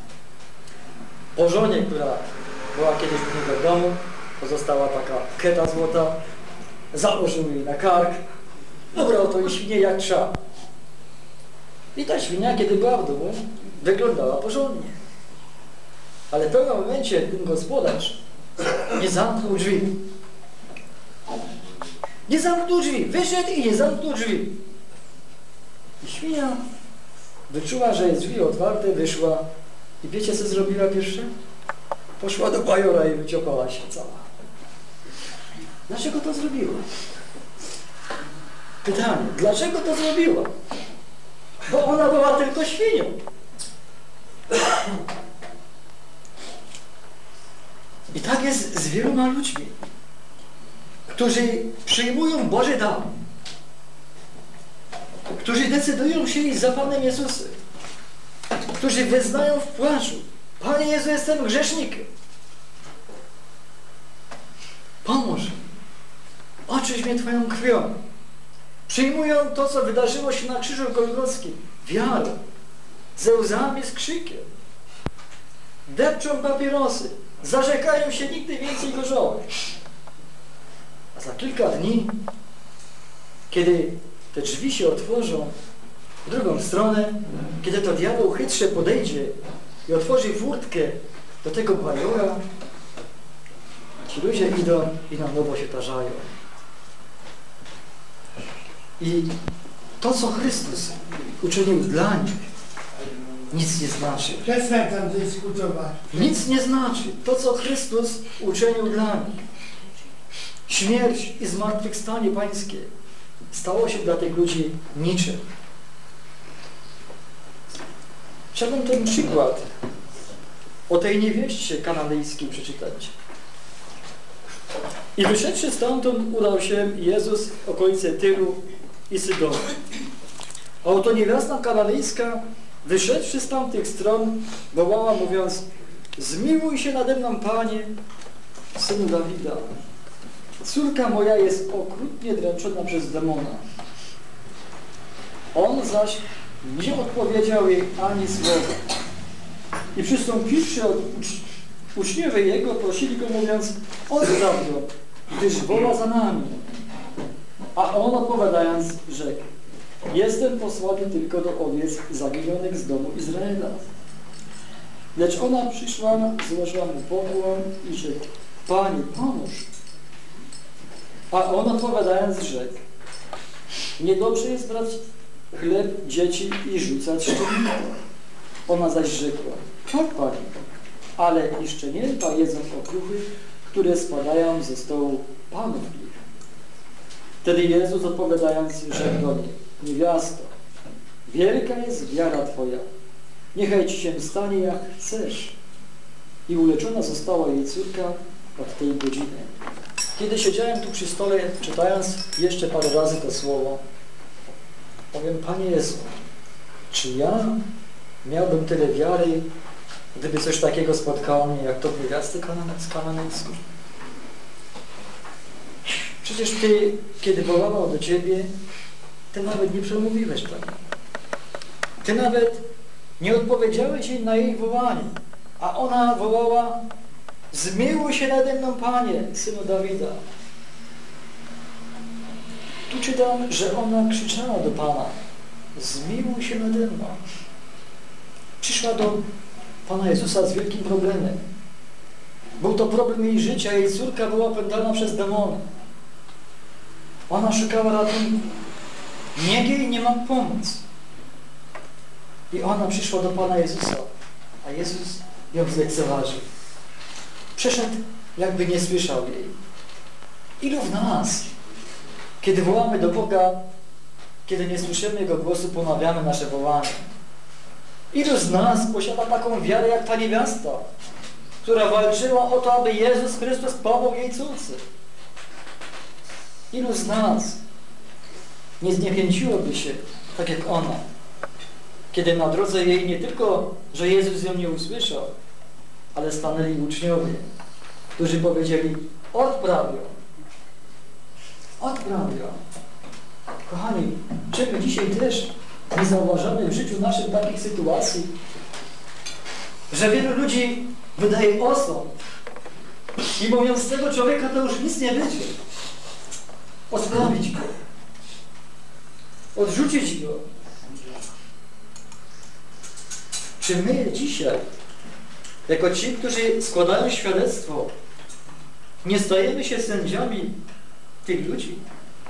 Po żonie, która była kiedyś u niego w domu, pozostała taka keta złota, założył jej na kark, ubrał to i świnię jak trzeba. I ta świnia, kiedy była w domu, wyglądała porządnie. Ale w pewnym momencie ten gospodarz nie zamknął drzwi. Nie zamknął drzwi. Wyszedł i nie zamknął drzwi. I świnia wyczuła, że jest drzwi otwarte, wyszła. I wiecie, co zrobiła pierwsze? Poszła do bajora i wyciopała się cała. Dlaczego to zrobiła? Pytanie, dlaczego to zrobiła? Bo ona była tylko świnią. I tak jest z wieloma ludźmi, którzy przyjmują Boży dar, którzy decydują się iść za Panem Jezusem, którzy wyznają w płaczu: Panie Jezu, jestem grzesznikiem. Pomóż mi. Oczyść mnie Twoją krwią. Przyjmują to, co wydarzyło się na krzyżu golgotskim, wiarą, ze łzami, z krzykiem. Depczą papierosy, zarzekają się nigdy więcej gorzołek. A za kilka dni, kiedy te drzwi się otworzą w drugą stronę, kiedy to diabeł chytrze podejdzie i otworzy furtkę do tego bajora, ci ludzie idą i na nowo się tarzają. I to, co Chrystus uczynił dla nich, nic nie znaczy. Przestań tam dyskutować. Nic nie znaczy. To, co Chrystus uczynił dla nich. Śmierć i zmartwychwstanie Pańskie stało się dla tych ludzi niczym. Chciałbym ten przykład o tej niewieście kananejskiej przeczytać. I wyszedłszy stamtąd, udał się Jezus w okolice Tyru i Sydonu. A oto niewiasta kananejska, wyszedłszy z tamtych stron, wołała, mówiąc: zmiłuj się nade mną, Panie, Synu Dawida. Córka moja jest okrutnie dręczona przez demona. On zaś nie odpowiedział jej ani słowa. I przystąpiwszy od uczniowie jego, prosili go, mówiąc: odpraw ją, gdyż woła za nami. A on odpowiadając rzekł: jestem posłany tylko do owiec zaginionych z domu Izraela. Lecz ona przyszła, złożyła mu pokłon i rzekł: Panie, pomóż. A on odpowiadając rzekł: niedobrze jest brać chleb dzieci i rzucać szczenięta. Ona zaś rzekła: tak, Panie, ale i szczenięta jedzą okruchy, które spadają ze stołu panów ich. Wtedy Jezus odpowiadając rzekł do niej: niewiasto, wielka jest wiara Twoja, niechaj Ci się stanie jak chcesz. I uleczona została jej córka od tej godziny. Kiedy siedziałem tu przy stole, czytając jeszcze parę razy to słowo, powiem: Panie Jezu, czy ja miałbym tyle wiary, gdyby coś takiego spotkało mnie, jak to niewiasty kananejską? Przecież Ty, kiedy wołała do Ciebie, Ty nawet nie przemówiłeś, Panie. Ty nawet nie odpowiedziałeś jej na jej wołanie, a ona wołała: zmiłuj się nade mną, Panie, Synu Dawida. Tu czytam, że ona krzyczała do Pana: zmiłuj się nade mną. Przyszła do Pana Jezusa z wielkim problemem. Był to problem jej życia. Jej córka była opętana przez demony. Ona szukała ratunku. Nikt jej nie mógł pomóc. I ona przyszła do Pana Jezusa, a Jezus ją zlekceważył. Przeszedł, jakby nie słyszał jej. Ilu w nas, kiedy wołamy do Boga, kiedy nie słyszymy Jego głosu, ponawiamy nasze wołanie? Ilu z nas posiada taką wiarę jak ta niewiasta, która walczyła o to, aby Jezus Chrystus pomógł jej córce? Ilu z nas nie zniechęciłoby się, tak jak ona, kiedy na drodze jej nie tylko, że Jezus ją nie usłyszał, ale stanęli uczniowie, którzy powiedzieli: odpraw ją. Odpraw ją. Kochani, czy my dzisiaj też nie zauważamy w życiu naszym takich sytuacji, że wielu ludzi wydaje osąd i mówiąc: z tego człowieka to już nic nie będzie. Odprawić go. Odrzucić go. Czy my dzisiaj, jako ci, którzy składają świadectwo, nie stajemy się sędziami tych ludzi?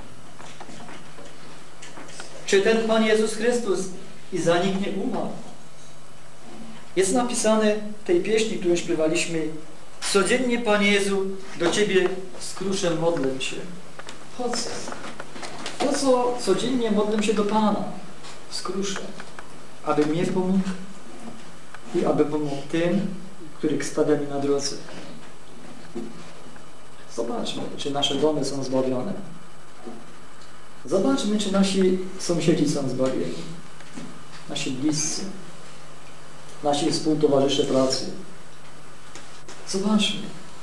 Czy ten Pan Jezus Chrystus i za nich nie umarł? Jest napisane w tej pieśni, którą śpiewaliśmy: Codziennie, Panie Jezu, do Ciebie z kruszem modlę się. Po co? Po co codziennie modlę się do Pana z kruszem? Aby mnie pomógł i aby pomógł tym, których stawia mi na drodze. Zobaczmy, czy nasze domy są zbawione. Zobaczmy, czy nasi sąsiedzi są zbawieni. Nasi bliscy. Nasi współtowarzysze pracy. Zobaczmy.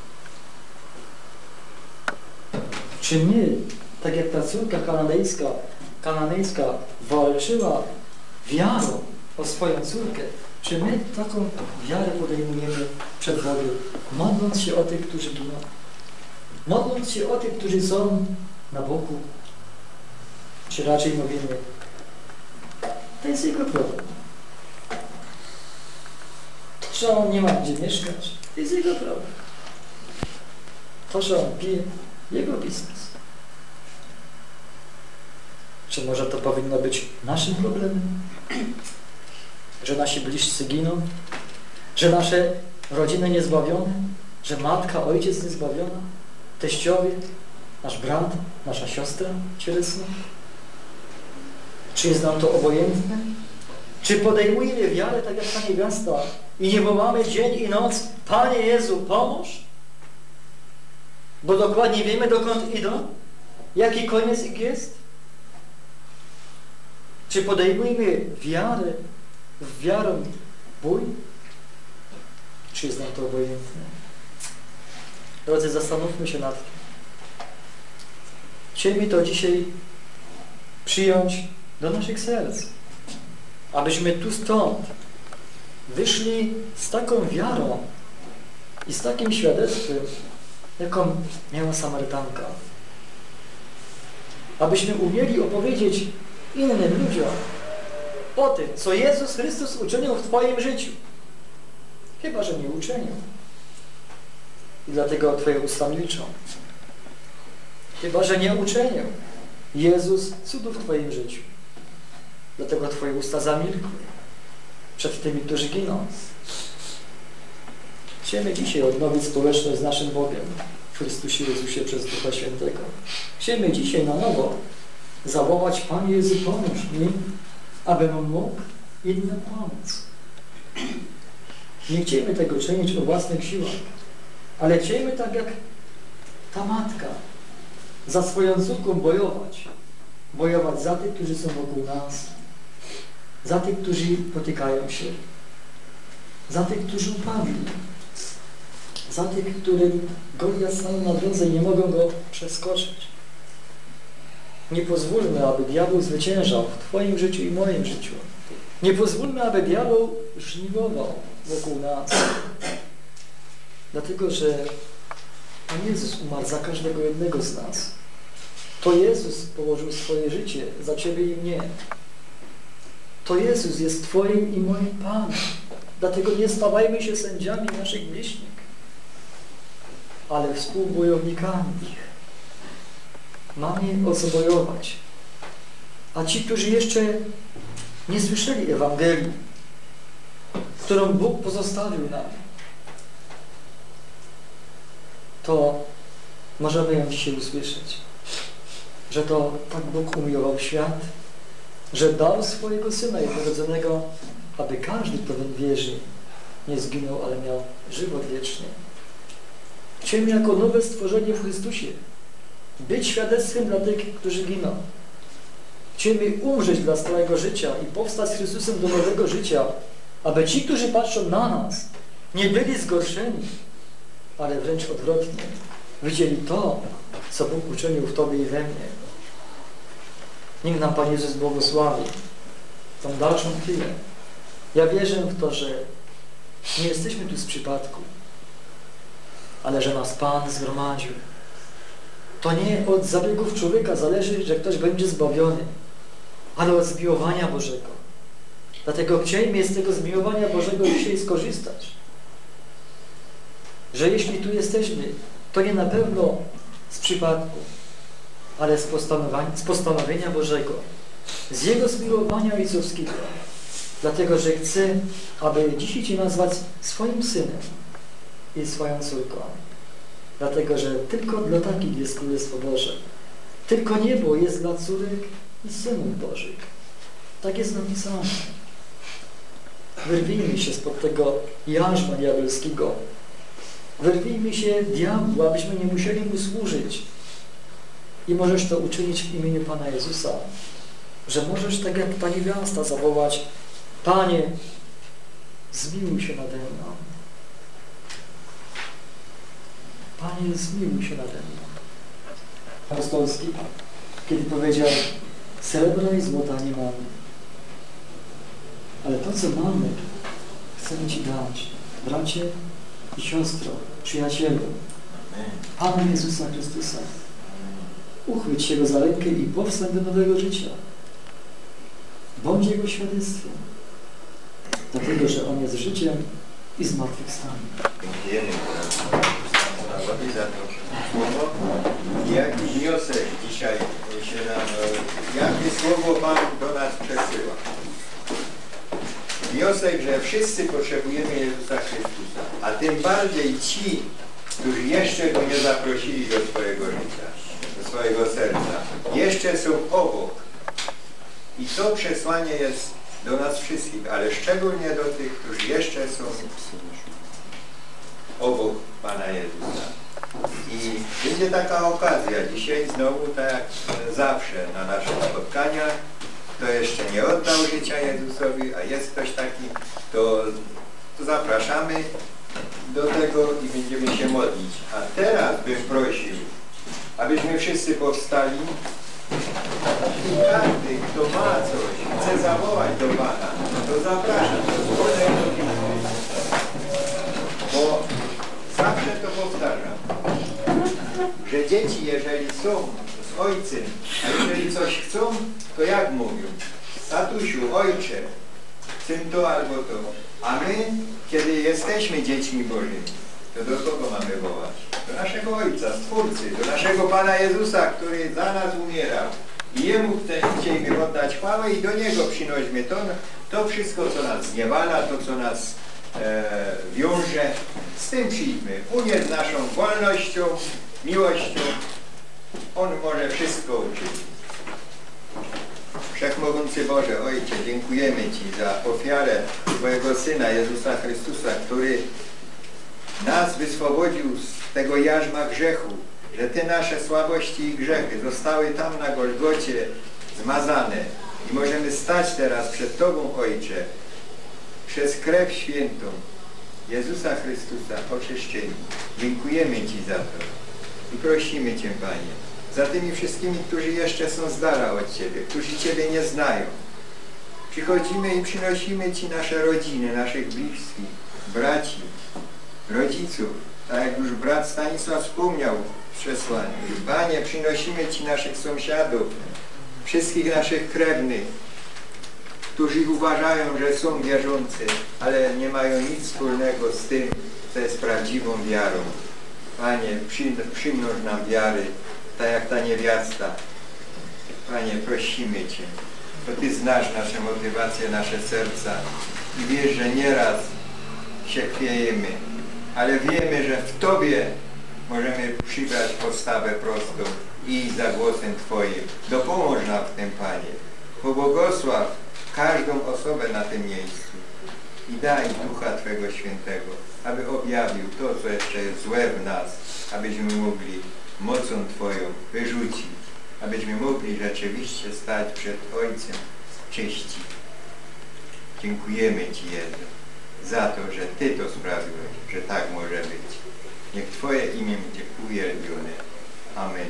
Czy my, tak jak ta córka kananejska walczyła wiarą o swoją córkę, czy my taką wiarę podejmujemy przed Bogiem, modląc się o tych, którzy giną? Modląc się o tych, którzy są na boku? Czy raczej mówimy, to jest jego problem. To, że on nie ma gdzie mieszkać, to jest jego problem. To, że on pije, jego biznes. Czy może to powinno być naszym problemem? Że nasi bliscy giną? Że nasze rodziny niezbawione? Że matka, ojciec niezbawiona? Teściowie? Nasz brat? Nasza siostra cielesna? Czy jest nam to obojętne? Czy podejmujemy wiarę tak jak ta niewiasta i nie wołamy dzień i noc: Panie Jezu, pomóż? Bo dokładnie wiemy, dokąd idą? Jaki koniec ich jest? Czy podejmujemy wiarą bój? Czy jest nam to obojętne? Drodzy, zastanówmy się nad tym. Chcielibyśmy to dzisiaj przyjąć do naszych serc, abyśmy tu stąd wyszli z taką wiarą i z takim świadectwem, jaką miała Samarytanka. Abyśmy umieli opowiedzieć innym ludziom o tym, co Jezus Chrystus uczynił w Twoim życiu. Chyba że nie uczynił. I dlatego Twoje usta milczą. Chyba że nie uczynił Jezus cudów w Twoim życiu. Dlatego Twoje usta zamilkły przed tymi, którzy giną. Chcemy dzisiaj odnowić społeczność z naszym Bogiem w Chrystusie Jezusie przez Ducha Świętego. Chcemy dzisiaj na nowo zawołać: Panie Jezu, pomóż mi, abym mógł innym pomóc. Nie chcielibyśmy tego czynić o własnych siłach, ale chcielibyśmy tak jak ta matka za swoją córką bojować. Bojować za tych, którzy są wokół nas, za tych, którzy potykają się, za tych, którzy upadli, za tych, którym Goliat stanął na drodze i nie mogą go przeskoczyć. Nie pozwólmy, aby diabeł zwyciężał w Twoim życiu i moim życiu. Nie pozwólmy, aby diabeł żniwował wokół nas. Dlatego, że Pan Jezus umarł za każdego jednego z nas. To Jezus położył swoje życie za Ciebie i mnie. To Jezus jest Twoim i moim Panem. Dlatego nie stawajmy się sędziami naszych bliźnich, ale współbojownikami ich. Mamy o co bojować. A ci, którzy jeszcze nie słyszeli Ewangelii, którą Bóg pozostawił nam, to możemy ją dzisiaj usłyszeć. Że to tak Bóg umiłował świat, że dał swojego Syna jednorodzonego, aby każdy, kto w wierzy, nie zginął, ale miał żywot wieczny. Chcemy jako nowe stworzenie w Chrystusie być świadectwem dla tych, którzy giną. Chcemy umrzeć dla stałego życia i powstać z Chrystusem do nowego życia, aby ci, którzy patrzą na nas, nie byli zgorszeni, ale wręcz odwrotnie. Widzieli to, co Bóg uczynił w Tobie i we mnie. Niech nam Pan Jezus błogosławi tą dalszą chwilę. Ja wierzę w to, że nie jesteśmy tu z przypadku, ale że nas Pan zgromadził. To nie od zabiegów człowieka zależy, że ktoś będzie zbawiony, ale od zmiłowania Bożego. Dlatego chcielibyśmy z tego zmiłowania Bożego dzisiaj skorzystać. Że jeśli tu jesteśmy, to nie na pewno z przypadku, ale z postanowienia Bożego, z Jego zmiłowania ojcowskiego. Dlatego, że chcę, aby dzisiaj Cię nazwać swoim Synem. i swoją córką. Dlatego, że tylko dla takich jest Królestwo Boże. Tylko niebo jest dla córek i synów Bożych. Tak jest napisane. Wyrwijmy się spod tego jarzma diabelskiego. Wyrwijmy się diabłu, abyśmy nie musieli mu służyć. I możesz to uczynić w imieniu Pana Jezusa. Że możesz tak jak ta niewiasta zawołać: Panie, zmiłuj się nade mną. Panie, zmiłuj się nade mną. Apostolski, kiedy powiedział: srebra i złota nie mamy, ale to, co mamy, chcemy Ci dać, bracie i siostro, przyjacielu, Pana Jezusa Chrystusa. Uchwyć Jego za rękę i powstań do nowego życia. Bądź Jego świadectwem, dlatego, że On jest życiem i zmartwychwstaniem. Dziękujemy Panu za to słowo. Jaki wniosek dzisiaj się nam, jakie słowo Pan do nas przesyła? Wniosek, że wszyscy potrzebujemy Jezusa Chrystusa, a tym bardziej ci, którzy jeszcze Go nie zaprosili do swojego życia, do swojego serca, jeszcze są obok. I to przesłanie jest do nas wszystkich, ale szczególnie do tych, którzy jeszcze są obok Pana Jezusa. I będzie taka okazja dzisiaj znowu, tak jak zawsze na naszych spotkaniach, kto jeszcze nie oddał życia Jezusowi, a jest ktoś taki, to zapraszamy do tego i będziemy się modlić. A teraz bym prosił, abyśmy wszyscy powstali i każdy, kto ma coś, chce zawołać do Pana, to zapraszam do wspólnej modlitwy. Bo zawsze to powtarzam, że dzieci, jeżeli są z ojcem, a jeżeli coś chcą, to jak mówią? Tatusiu, ojcze, chcę to albo to. A my, kiedy jesteśmy dziećmi Bożymi, to do kogo mamy wołać? Do naszego Ojca, Stwórcy, do naszego Pana Jezusa, który za nas umierał. I Jemu chcielibyśmy oddać chwałę i do Niego przynośmy to wszystko, co nas zniewala, to, co nas wiąże. Z tym przyjdźmy. On jest naszą wolnością, miłością. On może wszystko uczynić. Wszechmogący Boże, Ojcze, dziękujemy Ci za ofiarę Twojego Syna Jezusa Chrystusa, który nas wyswobodził z tego jarzma grzechu, że te nasze słabości i grzechy zostały tam na Golgocie zmazane i możemy stać teraz przed Tobą, Ojcze, przez krew świętą Jezusa Chrystusa oczyszczeni. Dziękujemy Ci za to i prosimy Cię, Panie, za tymi wszystkimi, którzy jeszcze są z dala od Ciebie, którzy Ciebie nie znają. Przychodzimy i przynosimy Ci nasze rodziny, naszych bliskich, braci, rodziców, tak jak już brat Stanisław wspomniał w przesłaniu. Panie, przynosimy Ci naszych sąsiadów, wszystkich naszych krewnych, którzy uważają, że są wierzący, ale nie mają nic wspólnego z tym, co jest prawdziwą wiarą. Panie, przymnóż nam wiary, tak jak ta niewiasta. Panie, prosimy Cię, bo Ty znasz nasze motywacje, nasze serca i wiesz, że nieraz się chwiejemy, ale wiemy, że w Tobie możemy przybrać postawę prostą i za głosem Twoim. Dopomóż nam w tym, Panie. Pobłogosław każdą osobę na tym miejscu i daj Ducha Twego Świętego, aby objawił to, co jeszcze jest złe w nas, abyśmy mogli mocą Twoją wyrzucić, abyśmy mogli rzeczywiście stać przed Ojcem czyści. Dziękujemy Ci, Jezu, za to, że Ty to sprawiłeś, że tak może być. Niech Twoje imię będzie uwielbione. Amen.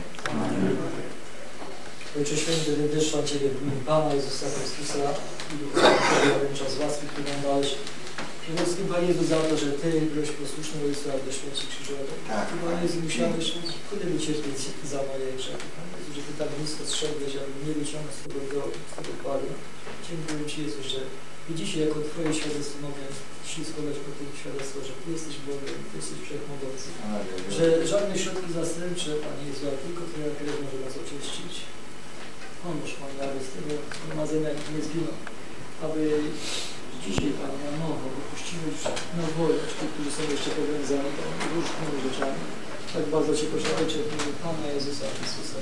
Ojcze Święty, wywyższam Ciebie w imieniu Pana Jezusa Chrystusa i Ducha Świętego, ten czas łaski, który nam dałeś. Przede wszystkim, Panie Jezu, za to, że Ty byłeś posłuszny Ojcu, aby do śmierci krzyżowej. Tak, Ty, Panie Jezu, musiałeś tyle wycierpieć za moje grzechy, Panie Jezu, że Ty tak blisko zszedłeś, aby mnie wyciągnąć z tego kładu. Dziękuję Ci, Jezu, że dzisiaj jako Twoje świadectwo mogę ślizgować po tym świadectwo, że Ty jesteś Bogiem, Ty jesteś wszechmogący. Że żadne środki zastępcze, Panie Jezu, a tylko Twoja krew może nas oczyścić. Pomóż, Panie, aby z tego zgromadzenia nie zginął, aby dzisiaj, Panie, na nowo wypuściłeś na wolność tych, którzy są jeszcze powiązani różnymi rzeczami. Tak bardzo Cię proszę, Ojcze, w imieniu Pana Jezusa Chrystusa.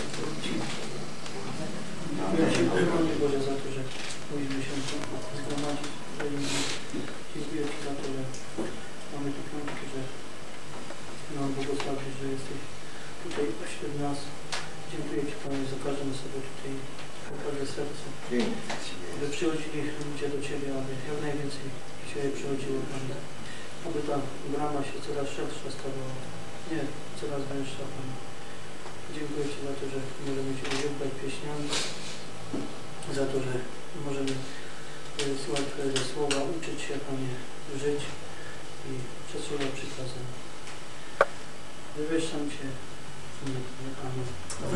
Dziękuję Panie Boże za to, że mogliśmy się zgromadzić. Dziękuję Ci za to, że mamy tu piątkę, że nam błogosławisz, że jesteś tutaj wśród nas. Dziękuję Ci Panie za każdą osobę tutaj, pokażę serce. Aby przychodzili ludzie do Ciebie, aby jak najwięcej do Ciebie przychodziło, Panie. Aby ta brama się coraz szersza stawała. Nie, coraz węższa, Panie. Dziękuję Ci za to, że możemy Cię uwielbiać pieśniami, za to, że możemy słuchać Twojego słowa, uczyć się, Panie, żyć i przestrzegać przykazań. Wywyższam Cię. Amen.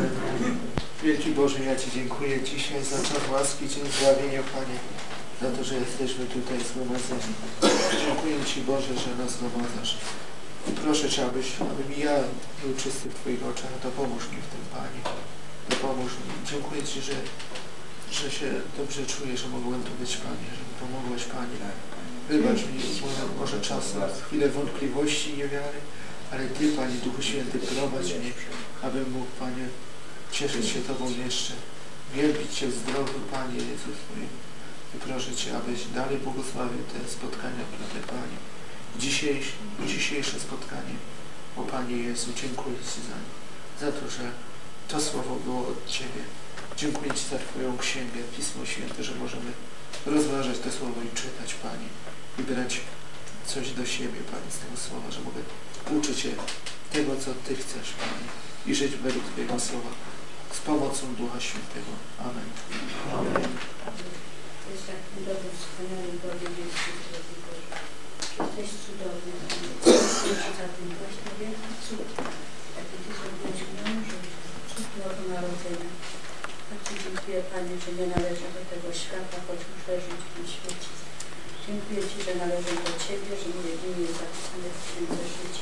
Wielki Boże, ja Ci dziękuję dzisiaj za czas łaski, dzień zbawienia, Panie, za to, że jesteśmy tutaj zgromadzeni. Dziękuję Ci, Boże, że nas zgromadzasz. Proszę Cię, abym ja był czysty w Twoich oczach, dopomóż mi w tym, Panie. Dopomóż mi. Dziękuję Ci, że się dobrze czuję, że mogłem tu być, Panie, że mi pomogłeś, Panie. Wybacz mi może czasem chwilę wątpliwości i niewiary, ale Ty, Panie, Duchu Święty, prowadź mnie, abym mógł, Panie, cieszyć się Tobą jeszcze, wielbić Cię w zdrowiu, Panie Jezus mój. I proszę Cię, abyś dalej błogosławił te spotkania, prawda, Panie. Dzisiejsze spotkanie. O Panie Jezu, dziękuję Ci za to, że to słowo było od Ciebie. Dziękuję Ci za Twoją księgę, Pismo Święte, że możemy rozważać to słowo i czytać, Panie, i brać coś do siebie, Panie, z tego słowa, że mogę uczyć się tego, co Ty chcesz, Panie, i żyć według Twojego słowa z pomocą Ducha Świętego. Amen. Amen. To jest tak dobry, wspaniały, dobry Jezus, drogi Boże. Jesteś cudowny, Panie. Dziękuję Ci za ten właśnie wielki cud, jaki Ty zrobiłeś w moim życiu, cud Nowego Narodzenia. Bardzo dziękuję, Panie, że nie należę do tego świata, choć muszę żyć w tym świecie. Dziękuję Ci, że należę do Ciebie, że moje imię jest zapisane w Księdze Życia.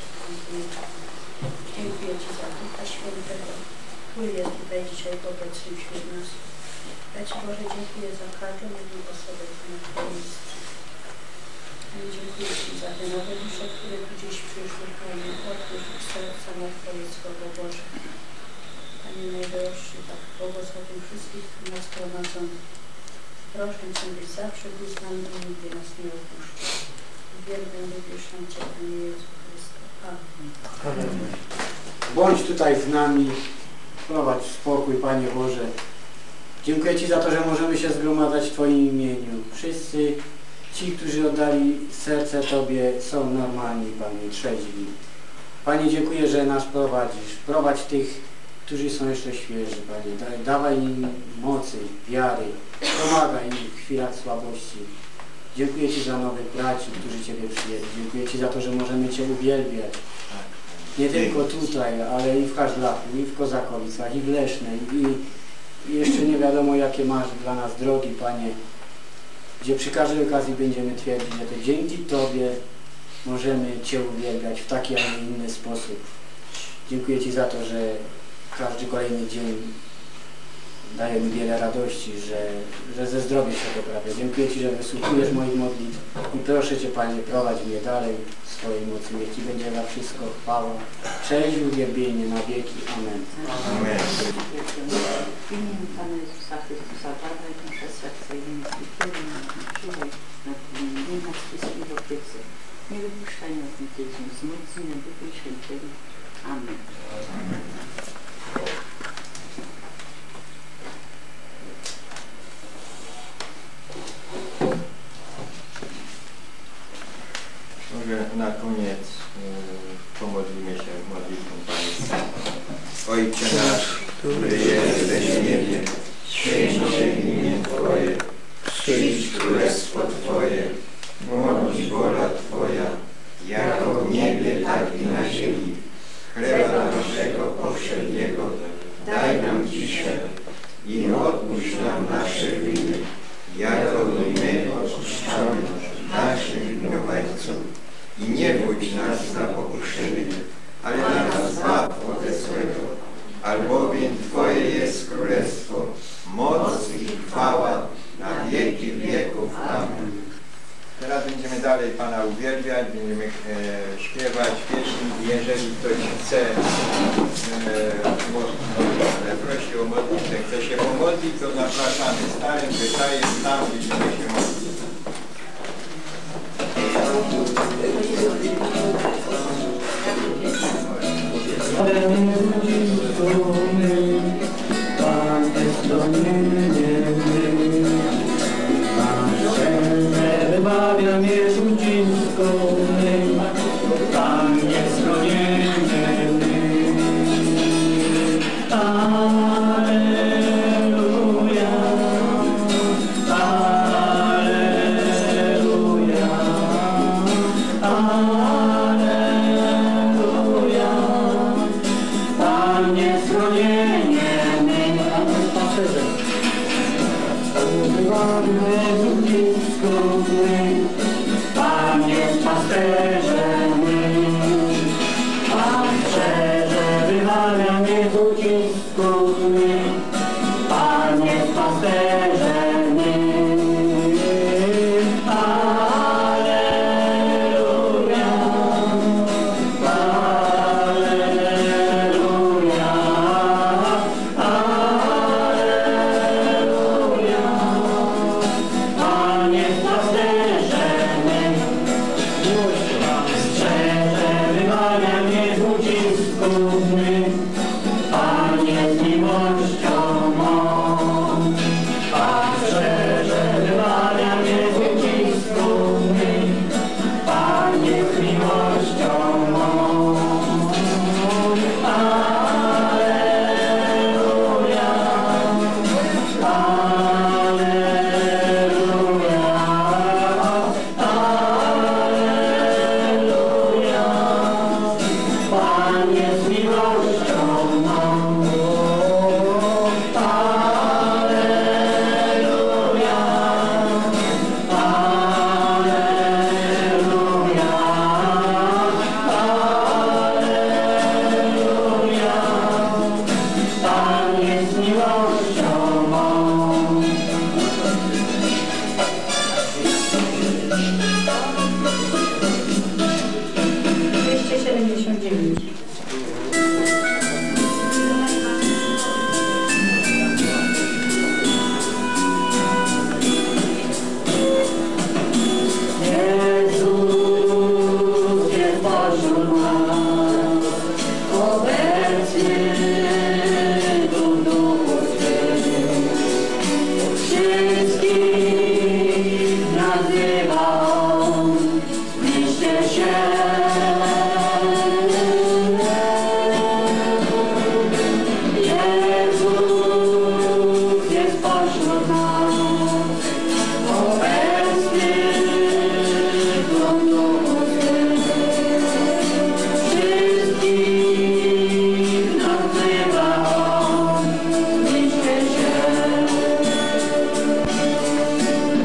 Dziękuję Ci za Ducha Świętego, który jest tutaj dzisiaj obecny wśród nas. Ja Ci, Boże, dziękuję za każdą jedną osobę, która na Twoim miejscu. Panie, dziękuję Ci za te nowe dusze, które tu dziś przyszły, Panie, otwórz ich serca na Twoje Słowo Boże. Panie najdroższy, tak błogosławię wszystkich, którzy nas prowadzono. Proszę Cię, byś zawsze był z nami i nigdy nas nie opuszczał. Uwielbiam, wywyższam Cię, Panie Jezu Chryste. Amen. Amen. Bądź tutaj z nami, prowadź spokój, Panie Boże. Dziękuję Ci za to, że możemy się zgromadzać w Twoim imieniu. Wszyscy ci, którzy oddali serce Tobie, są normalni, Panie, trzeźwi. Panie, dziękuję, że nas prowadzisz. Prowadź tych, którzy są jeszcze świeży, Panie. Dawaj im mocy, wiary. Pomagaj im w chwilach słabości. Dziękuję Ci za nowych braci, którzy Ciebie przyjęli. Dziękuję Ci za to, że możemy Cię uwielbiać. Nie tylko tutaj, ale i w Hażlachu, i w Kozakowicach, i w Lesznej, i jeszcze nie wiadomo, jakie masz dla nas drogi, Panie, gdzie przy każdej okazji będziemy twierdzić, że to dzięki Tobie możemy Cię uwielbiać w taki, a nie inny sposób. Dziękuję Ci za to, że każdy kolejny dzień daje mi wiele radości, że ze zdrowia się poprawia. Dziękuję Ci, że wysłuchujesz moich modlitw i proszę Cię, Panie, prowadź mnie dalej w swojej mocy. Niech Ci będzie za wszystko chwała, cześć i uwielbienie na wieki. Amen. Amen. W imieniu Pana Jezusa Chrystusa badaj nasze serce i czuwaj nad wszystkich opiece. Nie wypuszczaj nas niegdyś, wzmocnij Duchu Świętego. Amen. Może na koniec pomodlimy się modlitwą Pańską. Ojcze nasz, który jesteś w niebie, święć się imię Twoje, przyjdź królestwo Twoje, bądź wola Twoja, jako w niebie, tak i na ziemi. Chleba naszego powszedniego daj nam dzisiaj i odpuść nam nasze winy, jako i my odpuszczamy naszym winowajcom. I nie wódź nas na pokuszenie, ale nas zbaw ode złego, albowiem Twoje jest królestwo, moc i chwała na wieki wieków. Amen. dalej Pana uwielbiać, będziemy śpiewać pieśni. Jeżeli ktoś chce prosi o modlitwę, chce się pomodlić, to zapraszamy starym, wydajem tam, będziemy się modlić. Wybawia mnie ucisko my, Pan jest schronienie my. Alleluja, alleluja, alleluja. Pan jest schronienie my, Pan jest pasterzem. Pan jest pasterzem mym, pasterze wywawia mnie z ucisku mym. Pan jest pasterzem mym. Alleluja, alleluja, alleluja. Pan jest pasterzem mym, pasterze wybawia mnie z ucisku mym. Pan jest miłością mą, pasterze wybawia mnie z ucisku mym. Pan jest miłością mą. Alleluja, alleluja, alleluja. Pan jest miłością mą. Alleluja, alleluja, alleluja. Pan jest miłością mą. 279. Jezus jest pośród nas, obecny tu w Duchu Świętym. Wszystkich nazywa On, liście się. Jezus jest pośród nas, obecny tu w Duchu Świętym. Wszystkich nazywa On, liście się.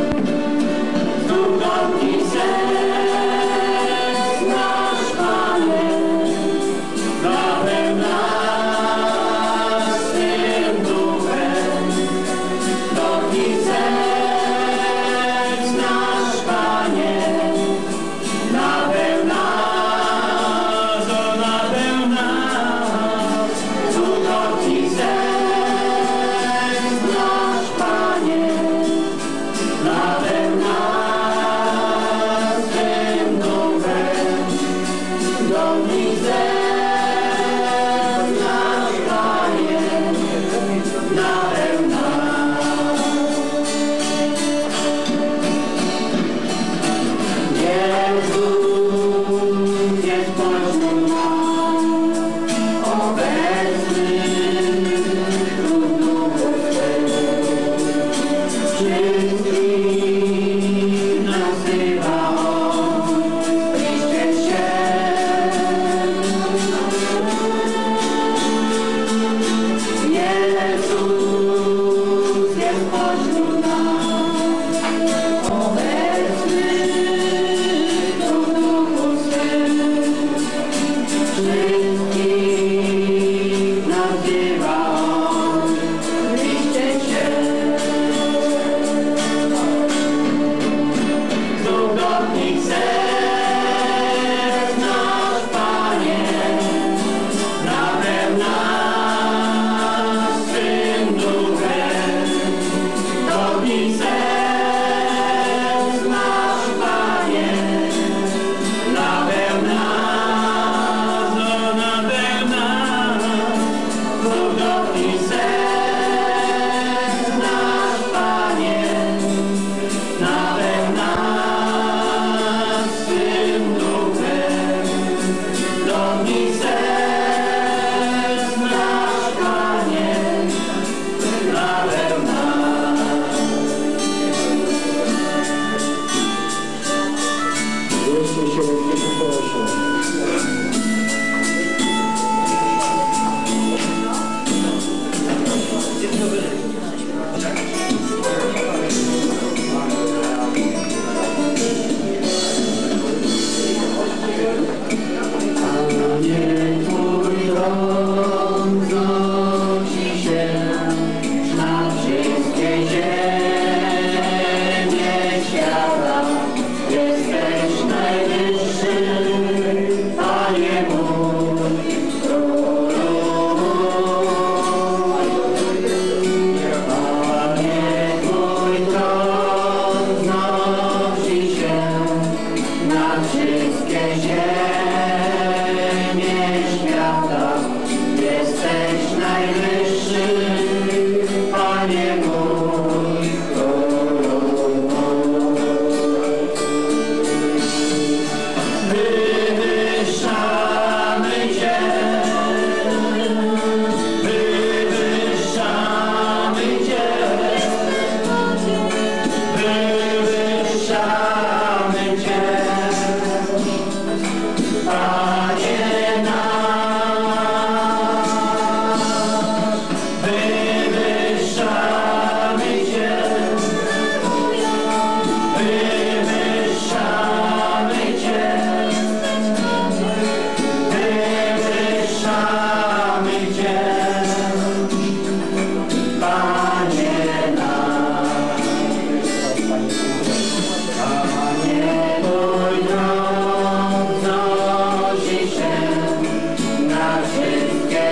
Panie mój królu mój. Wywyższamy Cię, wywyższamy Cię, wywyższamy Cię, Panie nasz, wywyższamy Cię, wywyższamy Cię, wywyższamy Cię, Panie nasz. Panie mój wznosi się na wszystkie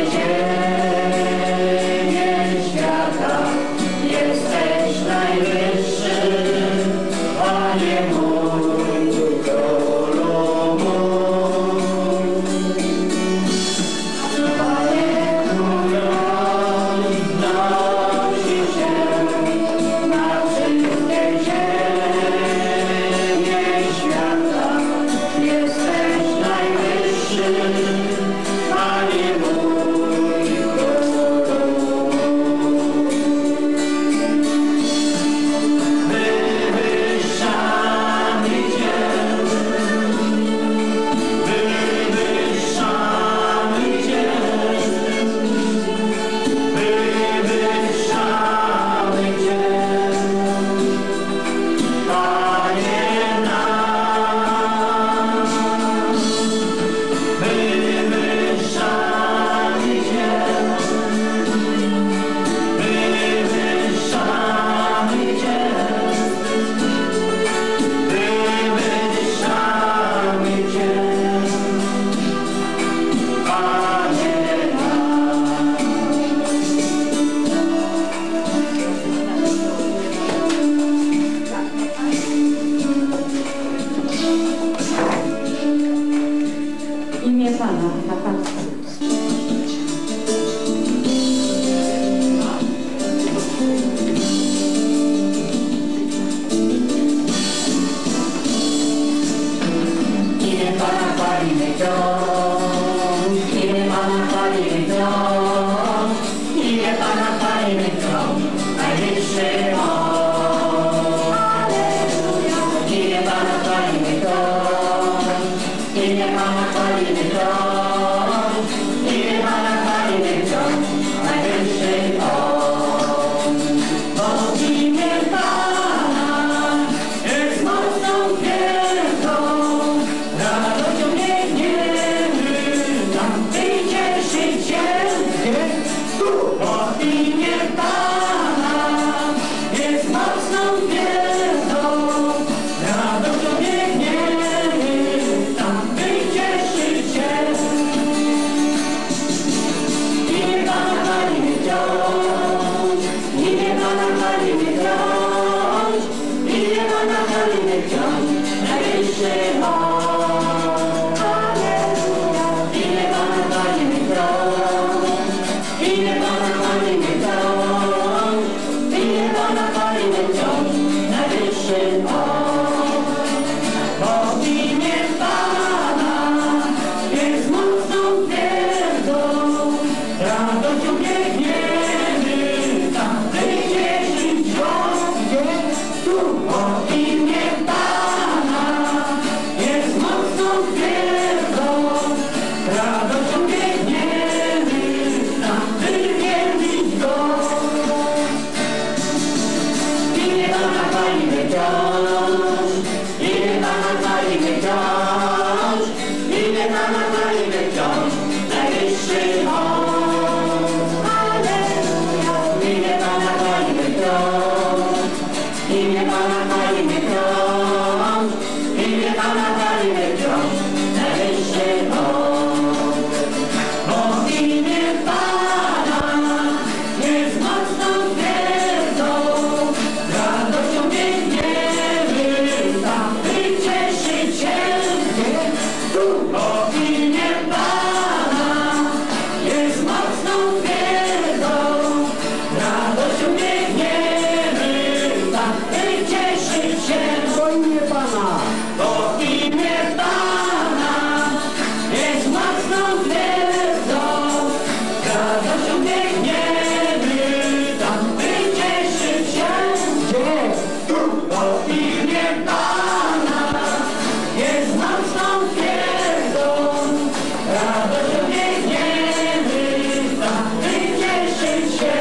ziemie świata. Jesteś najwyższy, Panie mój, królu mój. Panie królu wznosi się na wszystkie ziemie świata. Jesteś najwyższy, Panie mój, królu mój. Wywyższamy Cię, wywyższamy Cię, wywyższamy Cię, Panie nasz. Wywyższamy Cię, wywyższamy Cię, wywyższamy Cię, Panie W imię Pana na Pańską. Imię Pana chwalimy wciąż, imię Pana chwalimy wciąż, imię Pana chwalimy wciąż, najwyższy on. Imię Pana chwalimy wciąż, imię Pana chwalimy wciąż, imię Pana chwalimy wciąż, najwyższy on. Bo imię Pana jest mocną twierdzą, radością biegniemy tam, by cieszyć się. Bo imię Pana jest mocną twierdzą, radością biegniemy tam, by cieszyć się. Imię Pana chwalimy wciąż, imię Pana chwalimy wciąż, imię Pana chwalimy wciąż, najwyższy on. Imię Pana chwalimy wciąż, imię Pana chwalimy wciąż, imię Pana chwalimy wciąż, najwyższy on. Bo imię Pana jest mocną twierdzą, radością biegniemy tam, by cieszyć się. Bo imię Pana jest mocną twierdzą, radością biegniemy tam, by wielbić Go. Imię Pana chwalimy wciąż, imię Pana chwalimy wciąż, imię Pana chwalimy wciąż, najwyższy on. Imię Pana chwalimy wciąż, imię Pana chwalimy wciąż, imię Pana chwalimy wciąż, najwyższy on. Bo imię Pana jest mocną twierdzą, radością biegniemy tam, by cieszyć się. bo imię Pana. Bo imię Pana jest mocną twierdzą, radością biegniemy tam, by cieszyć się. Bo imię Pana jest mocną twierdzą, radością biegniemy tam, by cieszyć się.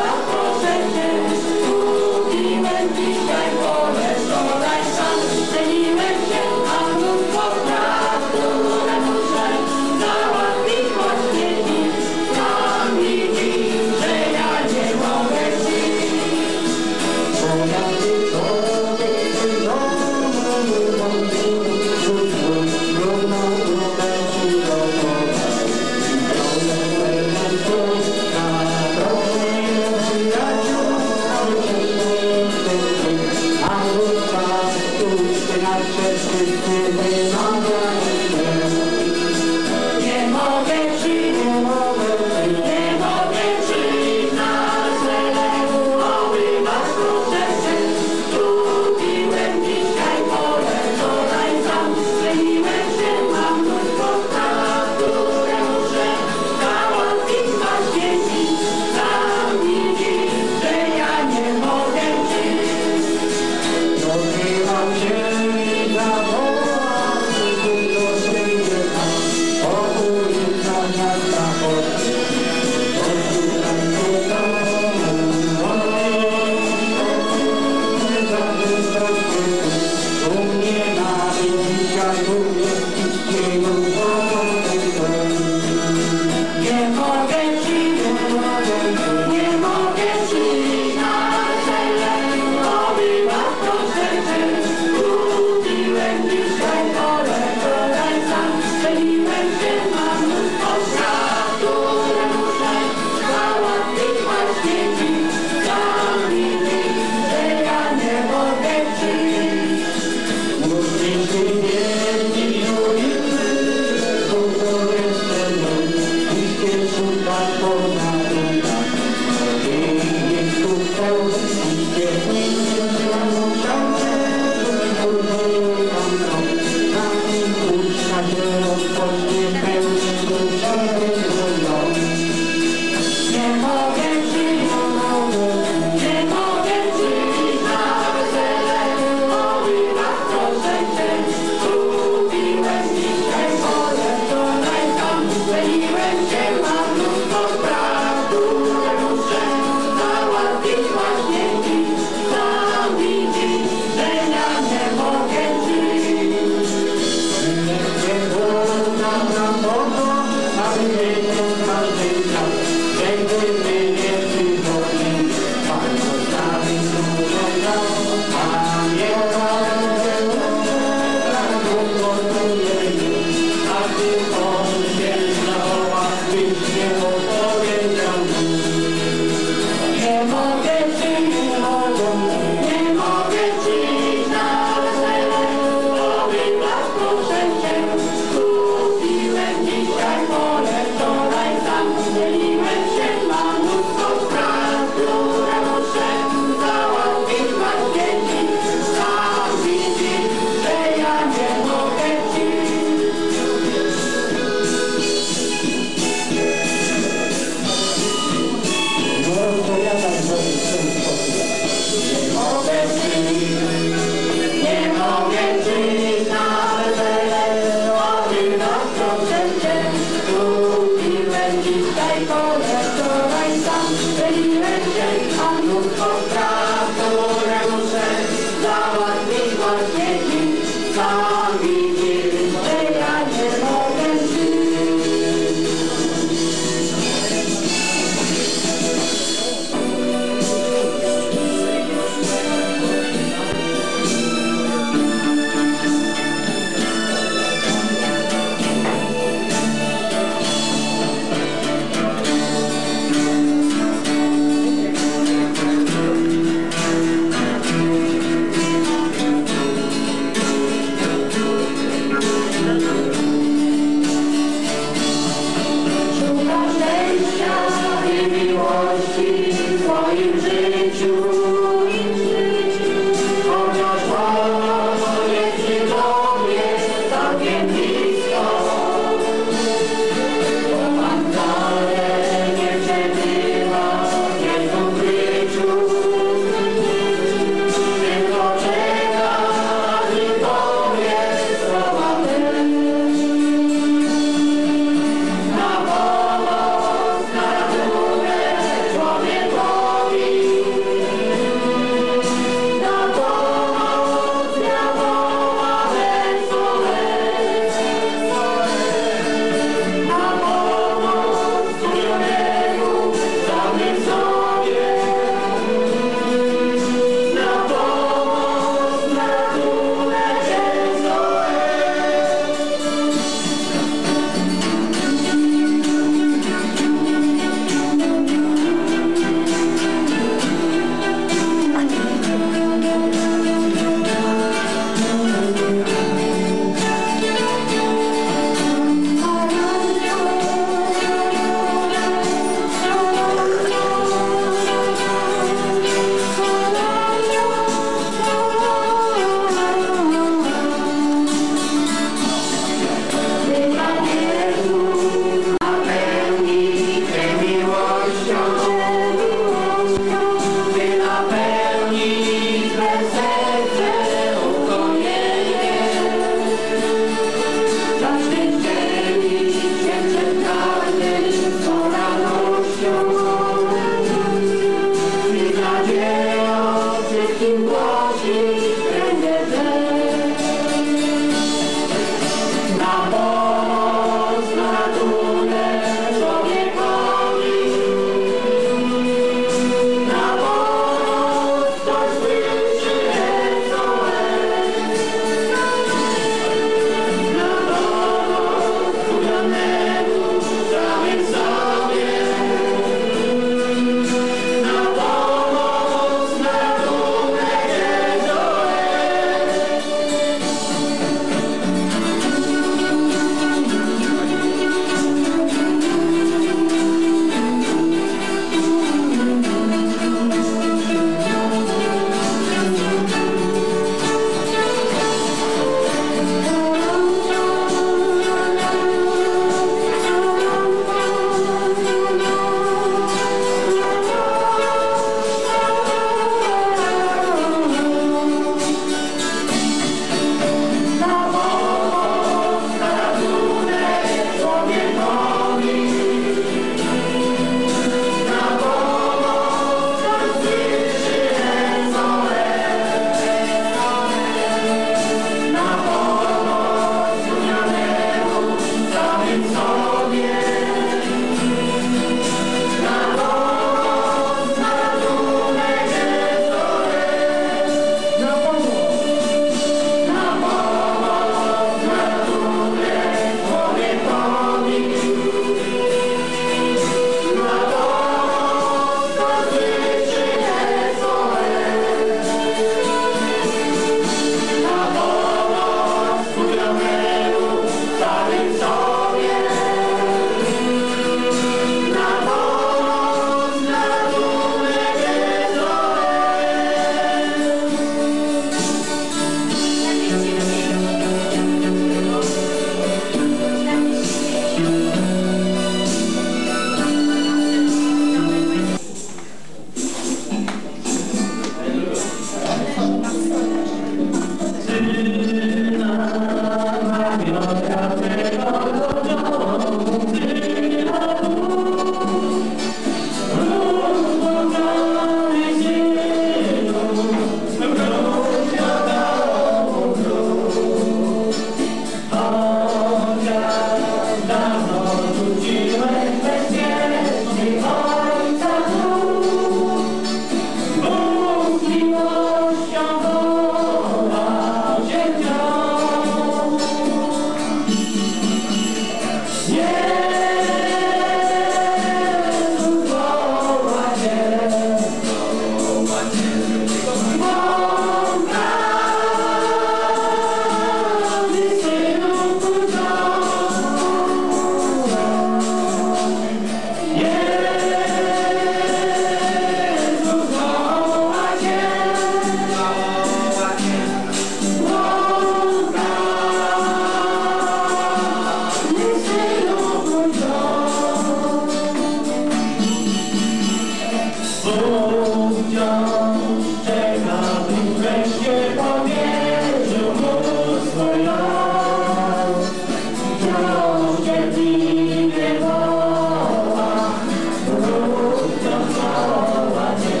wciąż czeka, by wreszcie powierzył mu swój los. Wciąż cierpliwie woła, wróć dookoła cię.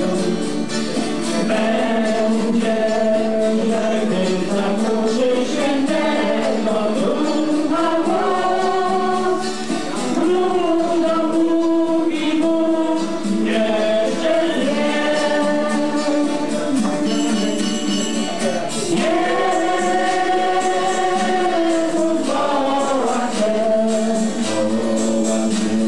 Będzie, że gdy zakurzy świętego Ducha głos, wróć do Bóg i Bóg jeszcze żyje. Jezus woła cię, woła cię.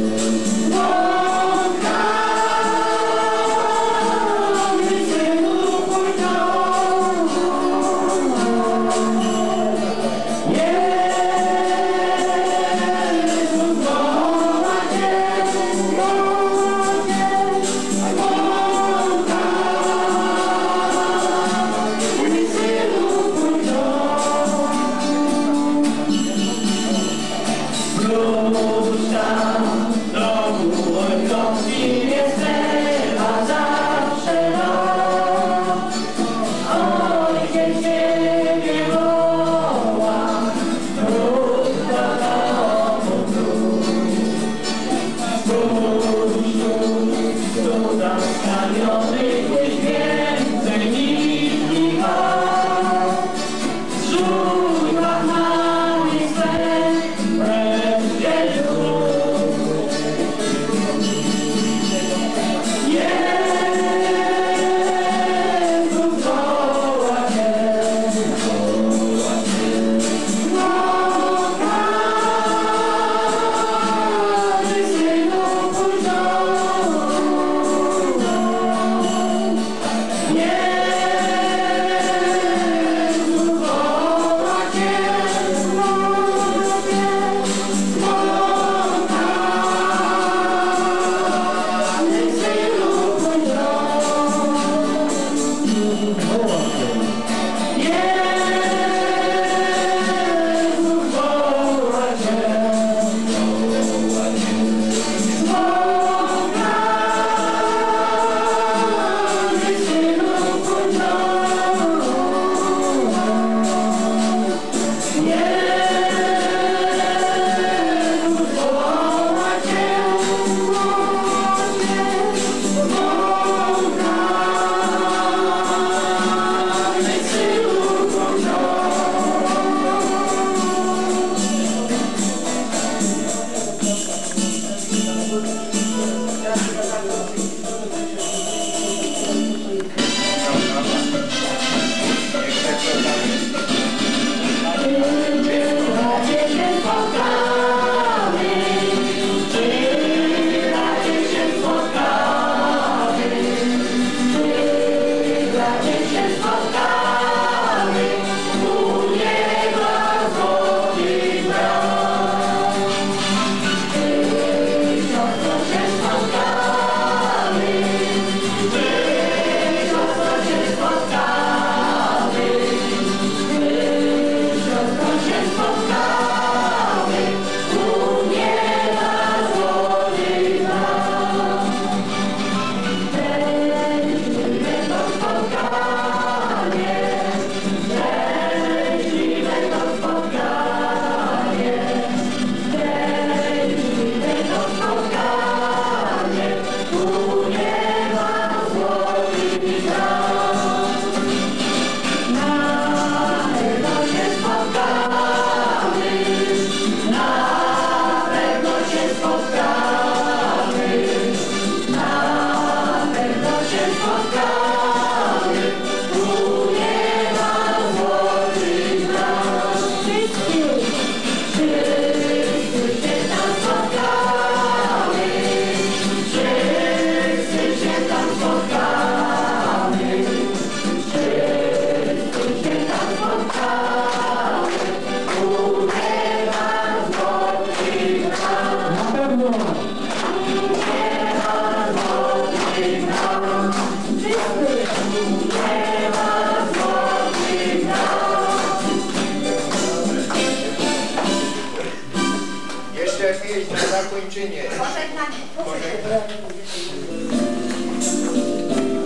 zakończenie. Pożegnanie.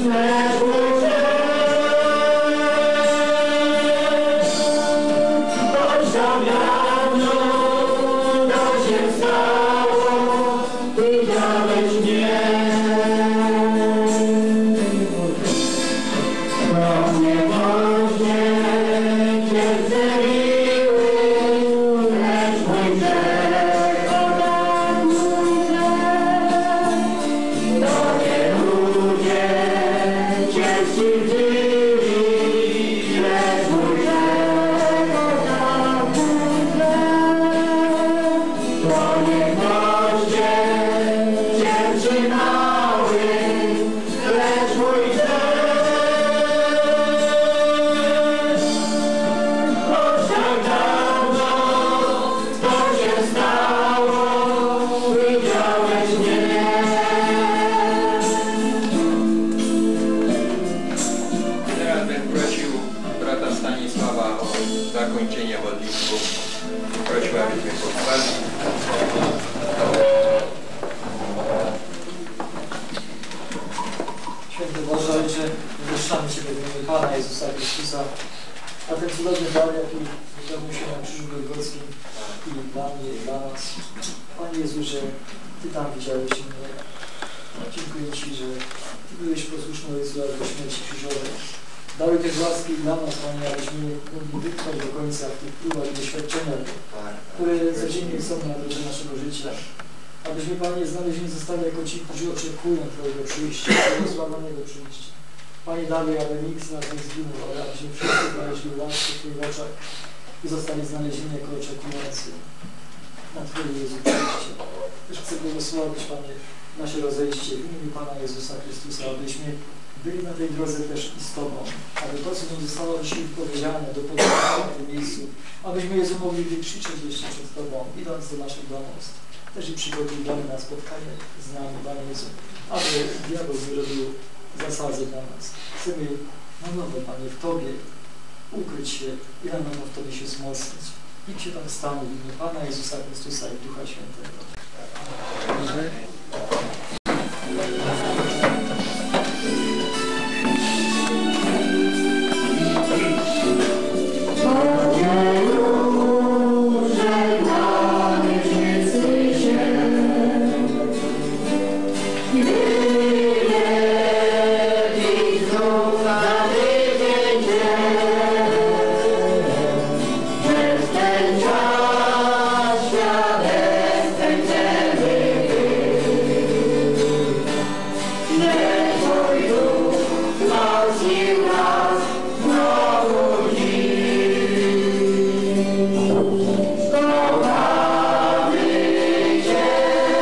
Święty Boże Ojcze, wywyższamy Ciebie w imieniu Pana Jezusa Chrystusa, a ten cudowny dar, jaki wypełnił się na krzyżu Golgotskim i dla mnie, i dla nas. Panie Jezu, że Ty tam widziałeś mnie. Dziękuję Ci, że Ty byłeś posłuszny Ojcu aż do śmierci krzyżowej. Dałeś też łaski dla nas, Panie, abyśmy mogli wytrwać do końca w tych próbach i doświadczeniach, które codziennie są na drodze naszego życia. Abyśmy, Panie, znalezieni zostali jako ci, którzy oczekują Twojego przyjścia, Twojego sławionego przyjścia. Panie, dalej, aby nikt z nas nie zginął, ale abyśmy wszyscy znaleźli łaskę w Twoich oczach i zostali znalezieni jako oczekujący na Twoje Jezu przyjście. Też chcę błogosławić, Panie, nasze rozejście w imieniu Pana Jezusa Chrystusa, abyśmy byli na tej drodze też i z Tobą, aby to, co nam zostało dzisiaj powiedziane, do poznania w tym miejscu, abyśmy Jezu mogli wykrzyczeć jeszcze przed Tobą, idąc do naszych domostw. Też i przygotowujemy na spotkanie z nami, Panie Jezu, aby diabeł nie robił zasady dla nas. Chcemy na nowo, Panie, w Tobie ukryć się i na nowo w Tobie się wzmocnić. Niech się tam stanie w imieniu Pana Jezusa Chrystusa i Ducha Świętego. Amen.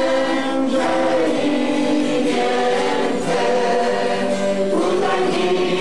Thank you.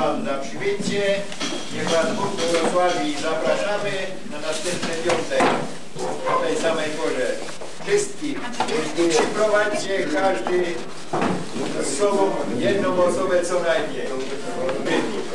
Wam za przybycie. Niech Was Bóg błogosławi i zapraszamy na następny piątek o tej samej porze. Wszystkich przyprowadźcie każdy z sobą jedną osobę co najmniej.